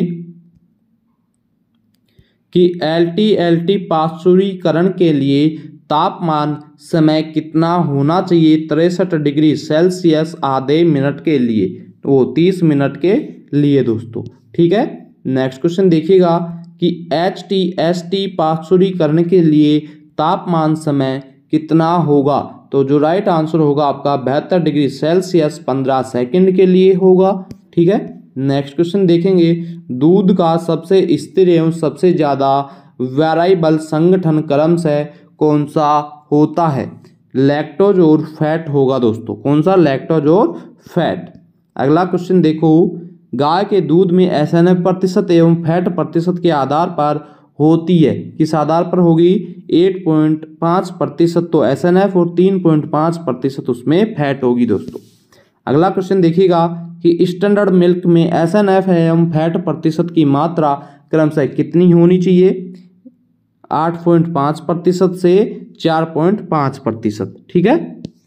S1: कि एल टी एल टी पाश्चुरीकरण के लिए तापमान समय कितना होना चाहिए? तिरसठ डिग्री सेल्सियस आधे मिनट के लिए, वो तीस मिनट के लिए दोस्तों। ठीक है, नेक्स्ट क्वेश्चन देखिएगा कि एच टी एस टी पाश्चुरीकरण के लिए तापमान समय कितना होगा? तो जो राइट आंसर होगा आपका बहत्तर डिग्री सेल्सियस पंद्रह सेकंड के लिए होगा। ठीक है, नेक्स्ट क्वेश्चन देखेंगे, दूध का सबसे स्थिर एवं सबसे ज्यादा वेरिएबल संगठन क्रमशः कौन सा होता है? लैक्टोज और फैट होगा दोस्तों। कौन सा? लैक्टोज और फैट। अगला क्वेश्चन देखो, गाय के दूध में एस एन एफ प्रतिशत एवं फैट प्रतिशत के आधार पर होती है, किस आधार पर होगी? आठ पॉइंट पाँच प्रतिशत तो एस एन एफ और तीन पॉइंट पाँच प्रतिशत उसमें फैट होगी दोस्तों। अगला क्वेश्चन देखिएगा कि स्टैंडर्ड मिल्क में एस एन एफ एवं फैट प्रतिशत की मात्रा क्रमशः कितनी होनी चाहिए? आठ पॉइंट पाँच प्रतिशत से चार पॉइंट पाँच प्रतिशत। ठीक है,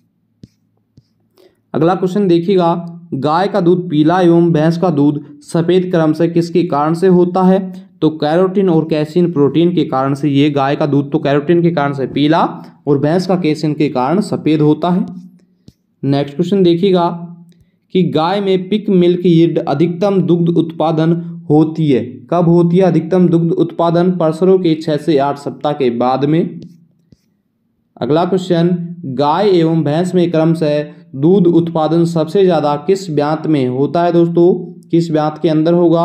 S1: अगला क्वेश्चन देखिएगा, गाय का दूध पीला एवं भैंस का दूध सफेद क्रमशः किसके कारण से होता है? तो कैरोटीन और कैसीन प्रोटीन के कारण से ये गाय का दूध तो कैरोटीन के कारण से पीला और भैंस का कैसीन के कारण सफ़ेद होता है। नेक्स्ट क्वेश्चन देखिएगा कि गाय में पिक मिल्क यील्ड अधिकतम दुग्ध उत्पादन होती है, कब होती है अधिकतम दुग्ध उत्पादन? प्रसवों के छः से आठ सप्ताह के बाद में। अगला क्वेश्चन, गाय एवं भैंस में क्रमशः दूध उत्पादन सबसे ज़्यादा किस ब्यात में होता है दोस्तों? किस ब्यात के अंदर होगा?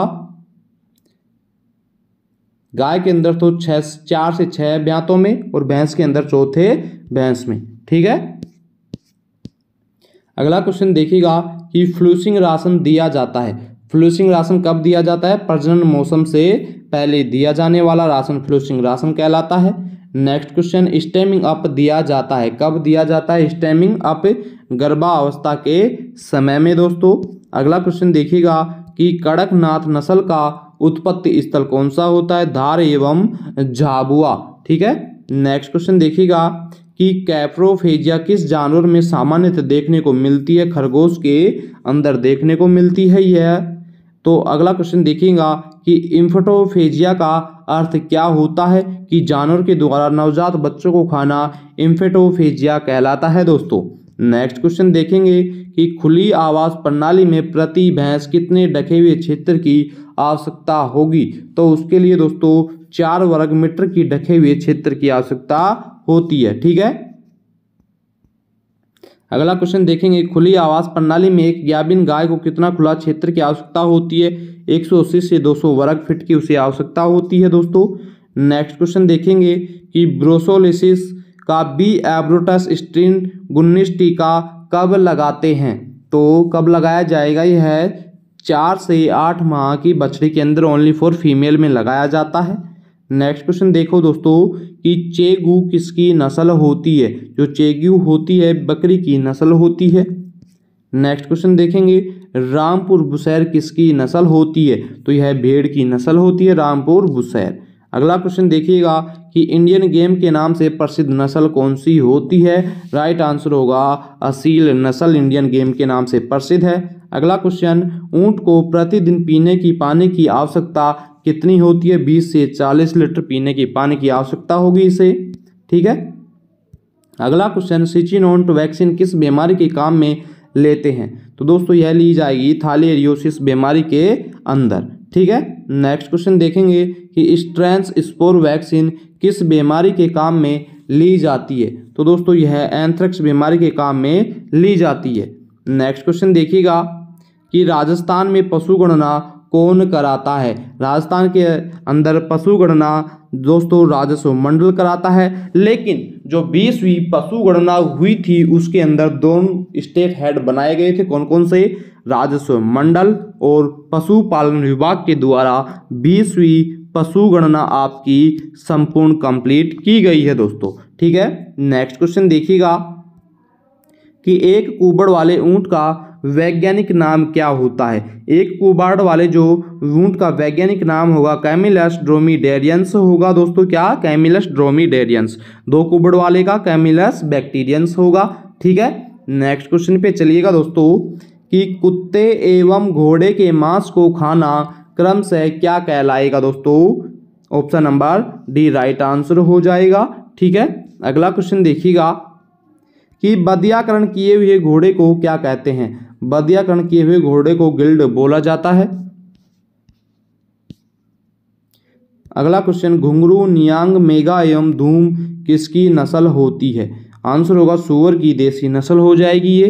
S1: गाय के अंदर तो छः चार से छः ब्यातों में और भैंस के अंदर चौथे भैंस में। ठीक है। अगला क्वेश्चन देखिएगा कि फ्लूसिंग राशन दिया जाता है। फ्लूसिंग राशन कब दिया जाता है? प्रजनन मौसम से पहले दिया जाने वाला राशन फ्लूसिंग राशन कहलाता है। नेक्स्ट क्वेश्चन, स्टेमिंग अप दिया जाता है, कब दिया जाता है स्टेमिंग अप? गर्भावस्था के समय में दोस्तों। अगला क्वेश्चन देखिएगा कि कड़कनाथ नस्ल का उत्पत्ति स्थल कौन सा होता है? धार एवं झाबुआ। ठीक है। नेक्स्ट क्वेश्चन देखिएगा कि कैप्रोफेजिया किस जानवर में सामान्यतः देखने को मिलती है? खरगोश के अंदर देखने को मिलती है यह। तो अगला क्वेश्चन देखिएगा कि इम्फेटोफेजिया का अर्थ क्या होता है? कि जानवर के द्वारा नवजात बच्चों को खाना इम्फेटोफेजिया कहलाता है दोस्तों। नेक्स्ट क्वेश्चन देखेंगे कि खुली आवास प्रणाली में प्रति भैंस कितने ढके हुए क्षेत्र की आवश्यकता होगी? तो उसके लिए दोस्तों चार वर्ग मीटर की ढके हुए क्षेत्र की आवश्यकता होती है। ठीक है। अगला क्वेश्चन देखेंगे, खुली आवास प्रणाली में एक गाभिन गाय को कितना खुला क्षेत्र की आवश्यकता होती है? एक सौ अस्सी से दो सौ वर्ग फीट की उसे आवश्यकता होती है दोस्तों। नेक्स्ट क्वेश्चन देखेंगे कि ब्रोसोलिसिस का बी एब्रोटस स्ट्रीन उन्नीस टीका कब लगाते हैं? तो कब लगाया जाएगा? यह है चार से आठ माह की बछड़ी के अंदर ओनली फॉर फीमेल में लगाया जाता है। नेक्स्ट क्वेश्चन देखो दोस्तों कि चेगू किसकी नस्ल होती है? जो चेगू होती है बकरी की नस्ल होती है। नेक्स्ट क्वेश्चन देखेंगे, रामपुर बुशैर किसकी नस्ल होती है? तो यह भेड़ की नस्ल होती है रामपुर बुशैर। अगला क्वेश्चन देखिएगा कि इंडियन गेम के नाम से प्रसिद्ध नस्ल कौन सी होती है? राइट आंसर होगा असील नस्ल इंडियन गेम के नाम से प्रसिद्ध है। अगला क्वेश्चन, ऊंट को प्रतिदिन पीने की पानी की आवश्यकता कितनी होती है? बीस से चालीस लीटर पीने की पानी की आवश्यकता होगी इसे। ठीक है। अगला क्वेश्चन, सिचिनोट वैक्सीन किस बीमारी के काम में लेते हैं? तो दोस्तों यह ली जाएगी थालियरियोसिस बीमारी के अंदर। ठीक है। नेक्स्ट क्वेश्चन देखेंगे कि स्ट्रेंस स्पोर वैक्सीन किस बीमारी के काम में ली जाती है? तो दोस्तों यह एंथ्रेक्स बीमारी के काम में ली जाती है। नेक्स्ट क्वेश्चन देखिएगा कि राजस्थान में पशु गणना कौन कराता है? राजस्थान के अंदर पशु गणना दोस्तों राजस्व मंडल कराता है, लेकिन जो बीसवीं पशु गणना हुई थी उसके अंदर दोनों स्टेट हेड बनाए गए थे। कौन कौन से? राजस्व मंडल और पशुपालन विभाग के द्वारा बीसवीं पशु गणना आपकी संपूर्ण कंप्लीट की गई है दोस्तों। ठीक है। नेक्स्ट क्वेश्चन देखिएगा कि एक कुबड़ वाले ऊंट का वैज्ञानिक नाम क्या होता है? एक कुबाड़ वाले जो ऊंट का वैज्ञानिक नाम होगा कैमिलस ड्रोमीडेरियंस होगा दोस्तों। क्या? Camelus dromedarians. दो कुबड़ वाले का कैमिलस बैक्टीरियंस होगा। ठीक है। नेक्स्ट क्वेश्चन पे चलिएगा दोस्तों कि कुत्ते एवं घोड़े के मांस को खाना क्रमशः क्या कहलाएगा दोस्तों? Option number D right answer हो जाएगा। ठीक है। अगला क्वेश्चन देखिएगा कि बदियाकरण किए हुए घोड़े को क्या कहते हैं? बदियाकरण किए हुए घोड़े को गिल्ड बोला जाता है। अगला क्वेश्चन, घुंघरू, नियांग, मेगा एवं धूम किसकी नस्ल होती है? आंसर होगा सुअर की देसी नस्ल हो जाएगी ये।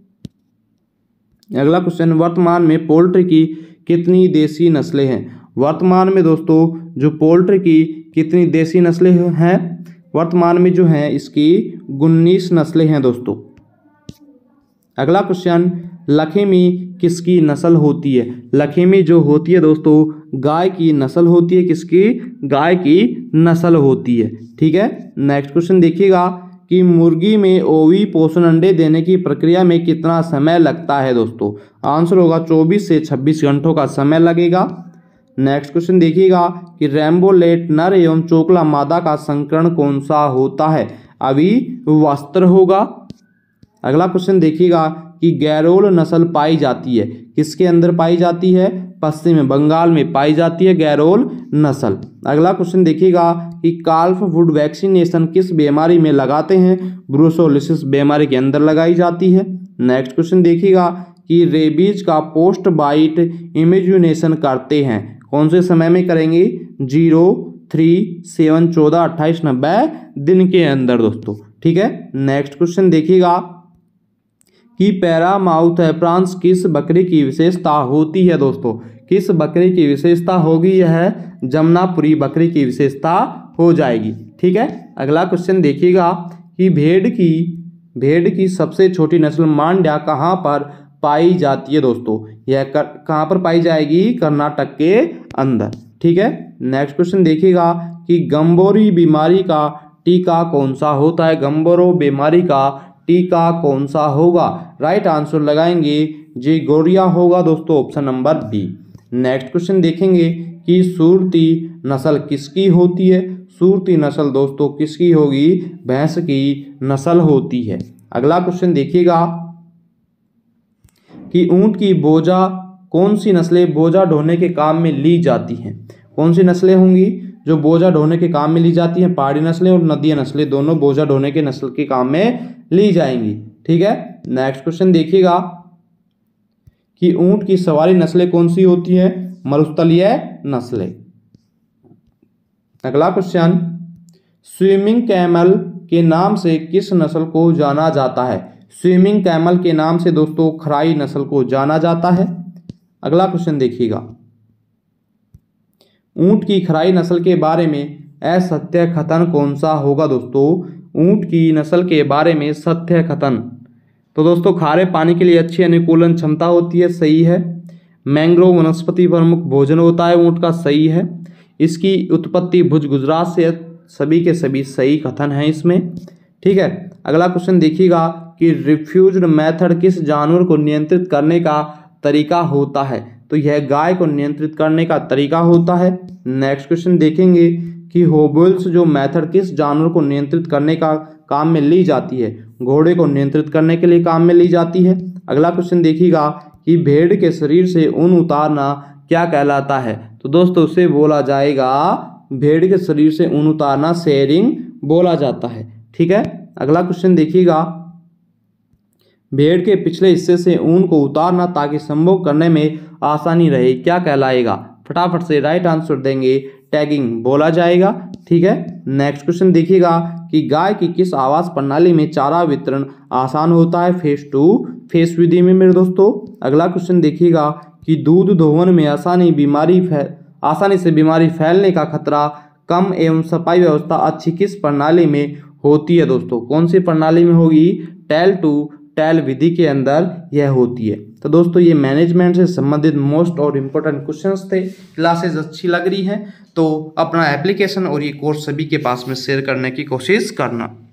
S1: अगला क्वेश्चन, वर्तमान में पोल्ट्री की कितनी देसी नस्लें हैं? वर्तमान में दोस्तों जो पोल्ट्री की कितनी देसी नस्लें हैं? वर्तमान में जो हैं इसकी उन्नीस नस्लें हैं दोस्तों। अगला क्वेश्चन, लखेमी किसकी नस्ल होती है? लखेमी जो होती है दोस्तों गाय की नस्ल होती है। किसकी? गाय की नस्ल होती है। ठीक है। नेक्स्ट क्वेश्चन देखिएगा कि मुर्गी में ओवी पोषण अंडे देने की प्रक्रिया में कितना समय लगता है दोस्तों? आंसर होगा चौबीस से छब्बीस घंटों का समय लगेगा। नेक्स्ट क्वेश्चन देखिएगा कि रैम्बोलेट नर एवं चोकला मादा का संकरण कौन सा होता है? अभी वस्त्र होगा। अगला क्वेश्चन देखिएगा कि गैरोल नस्ल पाई जाती है, किसके अंदर पाई जाती है? पश्चिम बंगाल में पाई जाती है गैरोल नस्ल। अगला क्वेश्चन देखिएगा कि काल्फ वुड वैक्सीनेशन किस बीमारी में लगाते हैं? ब्रुसोलिसिस बीमारी के अंदर लगाई जाती है। नेक्स्ट क्वेश्चन देखिएगा कि रेबीज का पोस्ट बाइट इम्यूनेशन करते हैं, कौन से समय में करेंगे? जीरो थ्री सेवन चौदह अट्ठाईस नब्बे दिन के अंदर दोस्तों, ठीक है। नेक्स्ट क्वेश्चन देखिएगा कि पैरामाउथ एप्रॉन्स किस बकरी की विशेषता होती है दोस्तों? किस बकरी की विशेषता होगी? यह जमनापुरी बकरी की विशेषता हो जाएगी, ठीक है। अगला क्वेश्चन देखिएगा कि भेड़ की भेड़ की सबसे छोटी नस्ल मांड्या कहाँ पर पाई जाती है दोस्तों? यह कर, कहाँ पर पाई जाएगी? कर्नाटक के अंदर, ठीक है। नेक्स्ट क्वेश्चन देखिएगा कि गंभोरी बीमारी का टीका कौन सा होता है? गंभोरो बीमारी का टीका कौन सा होगा? राइट आंसर लगाएंगे जी गोरिया होगा दोस्तों, option number B. Next question देखेंगे कि सुरती नस्ल किसकी होती है? सुरती नस्ल दोस्तों किसकी होगी? भैंस की नस्ल होती है। अगला क्वेश्चन देखिएगा कि ऊंट की बोझा कौन सी नस्लें बोझा ढोने के काम में ली जाती हैं? कौन सी नस्लें होंगी जो बोझा ढोने के काम में ली जाती हैं? पहाड़ी नस्लें और नदिया नस्लें दोनों बोझा ढोने के नस्ल के काम में ली जाएंगी, ठीक है। नेक्स्ट क्वेश्चन देखिएगा कि ऊंट की सवारी नस्लें कौन सी होती है? मरुस्थलीय नस्लें। अगला क्वेश्चन, स्विमिंग कैमल के नाम से किस नस्ल को जाना जाता है? स्विमिंग कैमल के नाम से दोस्तों खराई नस्ल को जाना जाता है। अगला क्वेश्चन देखिएगा, ऊंट की खराई नस्ल के बारे में असत्य कथन कौन सा होगा दोस्तों? ऊंट की नस्ल के बारे में सत्य कथन, तो दोस्तों खारे पानी के लिए अच्छी अनुकूलन क्षमता होती है, सही है। मैंग्रोव वनस्पति प्रमुख भोजन होता है ऊंट का, सही है। इसकी उत्पत्ति भुज गुजरात से, सभी के सभी सही कथन हैं इसमें, ठीक है। अगला क्वेश्चन देखिएगा कि रिफ्यूज्ड मेथड किस जानवर को नियंत्रित करने का तरीका होता है? तो यह गाय को नियंत्रित करने का तरीका होता है। नेक्स्ट क्वेश्चन देखेंगे कि होबल्स जो मेथड किस जानवर को नियंत्रित करने का काम में ली जाती है? घोड़े को नियंत्रित करने के लिए काम में ली जाती है। अगला क्वेश्चन देखिएगा कि भेड़ के शरीर से ऊन उतारना क्या कहलाता है? तो दोस्तों उसे बोला जाएगा, भेड़ के शरीर से ऊन उतारना शेयरिंग बोला जाता है, ठीक है। अगला क्वेश्चन देखिएगा, भेड़ के पिछले हिस्से से ऊन को उतारना ताकि संभोग करने में आसानी रहे, क्या कहलाएगा? फटाफट से राइट आंसर देंगे, टैगिंग बोला जाएगा, ठीक है। नेक्स्ट क्वेश्चन देखिएगा कि गाय की किस आवास प्रणाली में चारा वितरण आसान होता है? फेस टू फेस विधि में मेरे दोस्तों। अगला क्वेश्चन देखिएगा कि दूध दोहन में आसानी बीमारी फैल आसानी से बीमारी फैलने का खतरा कम एवं सफाई व्यवस्था अच्छी किस प्रणाली में होती है दोस्तों? कौन सी प्रणाली में होगी? टेल टू टेल विधि के अंदर यह होती है। तो दोस्तों ये मैनेजमेंट से संबंधित मोस्ट और इम्पोर्टेंट क्वेश्चंस थे। क्लासेस अच्छी लग रही हैं तो अपना एप्लीकेशन और ये कोर्स सभी के पास में शेयर करने की कोशिश करना।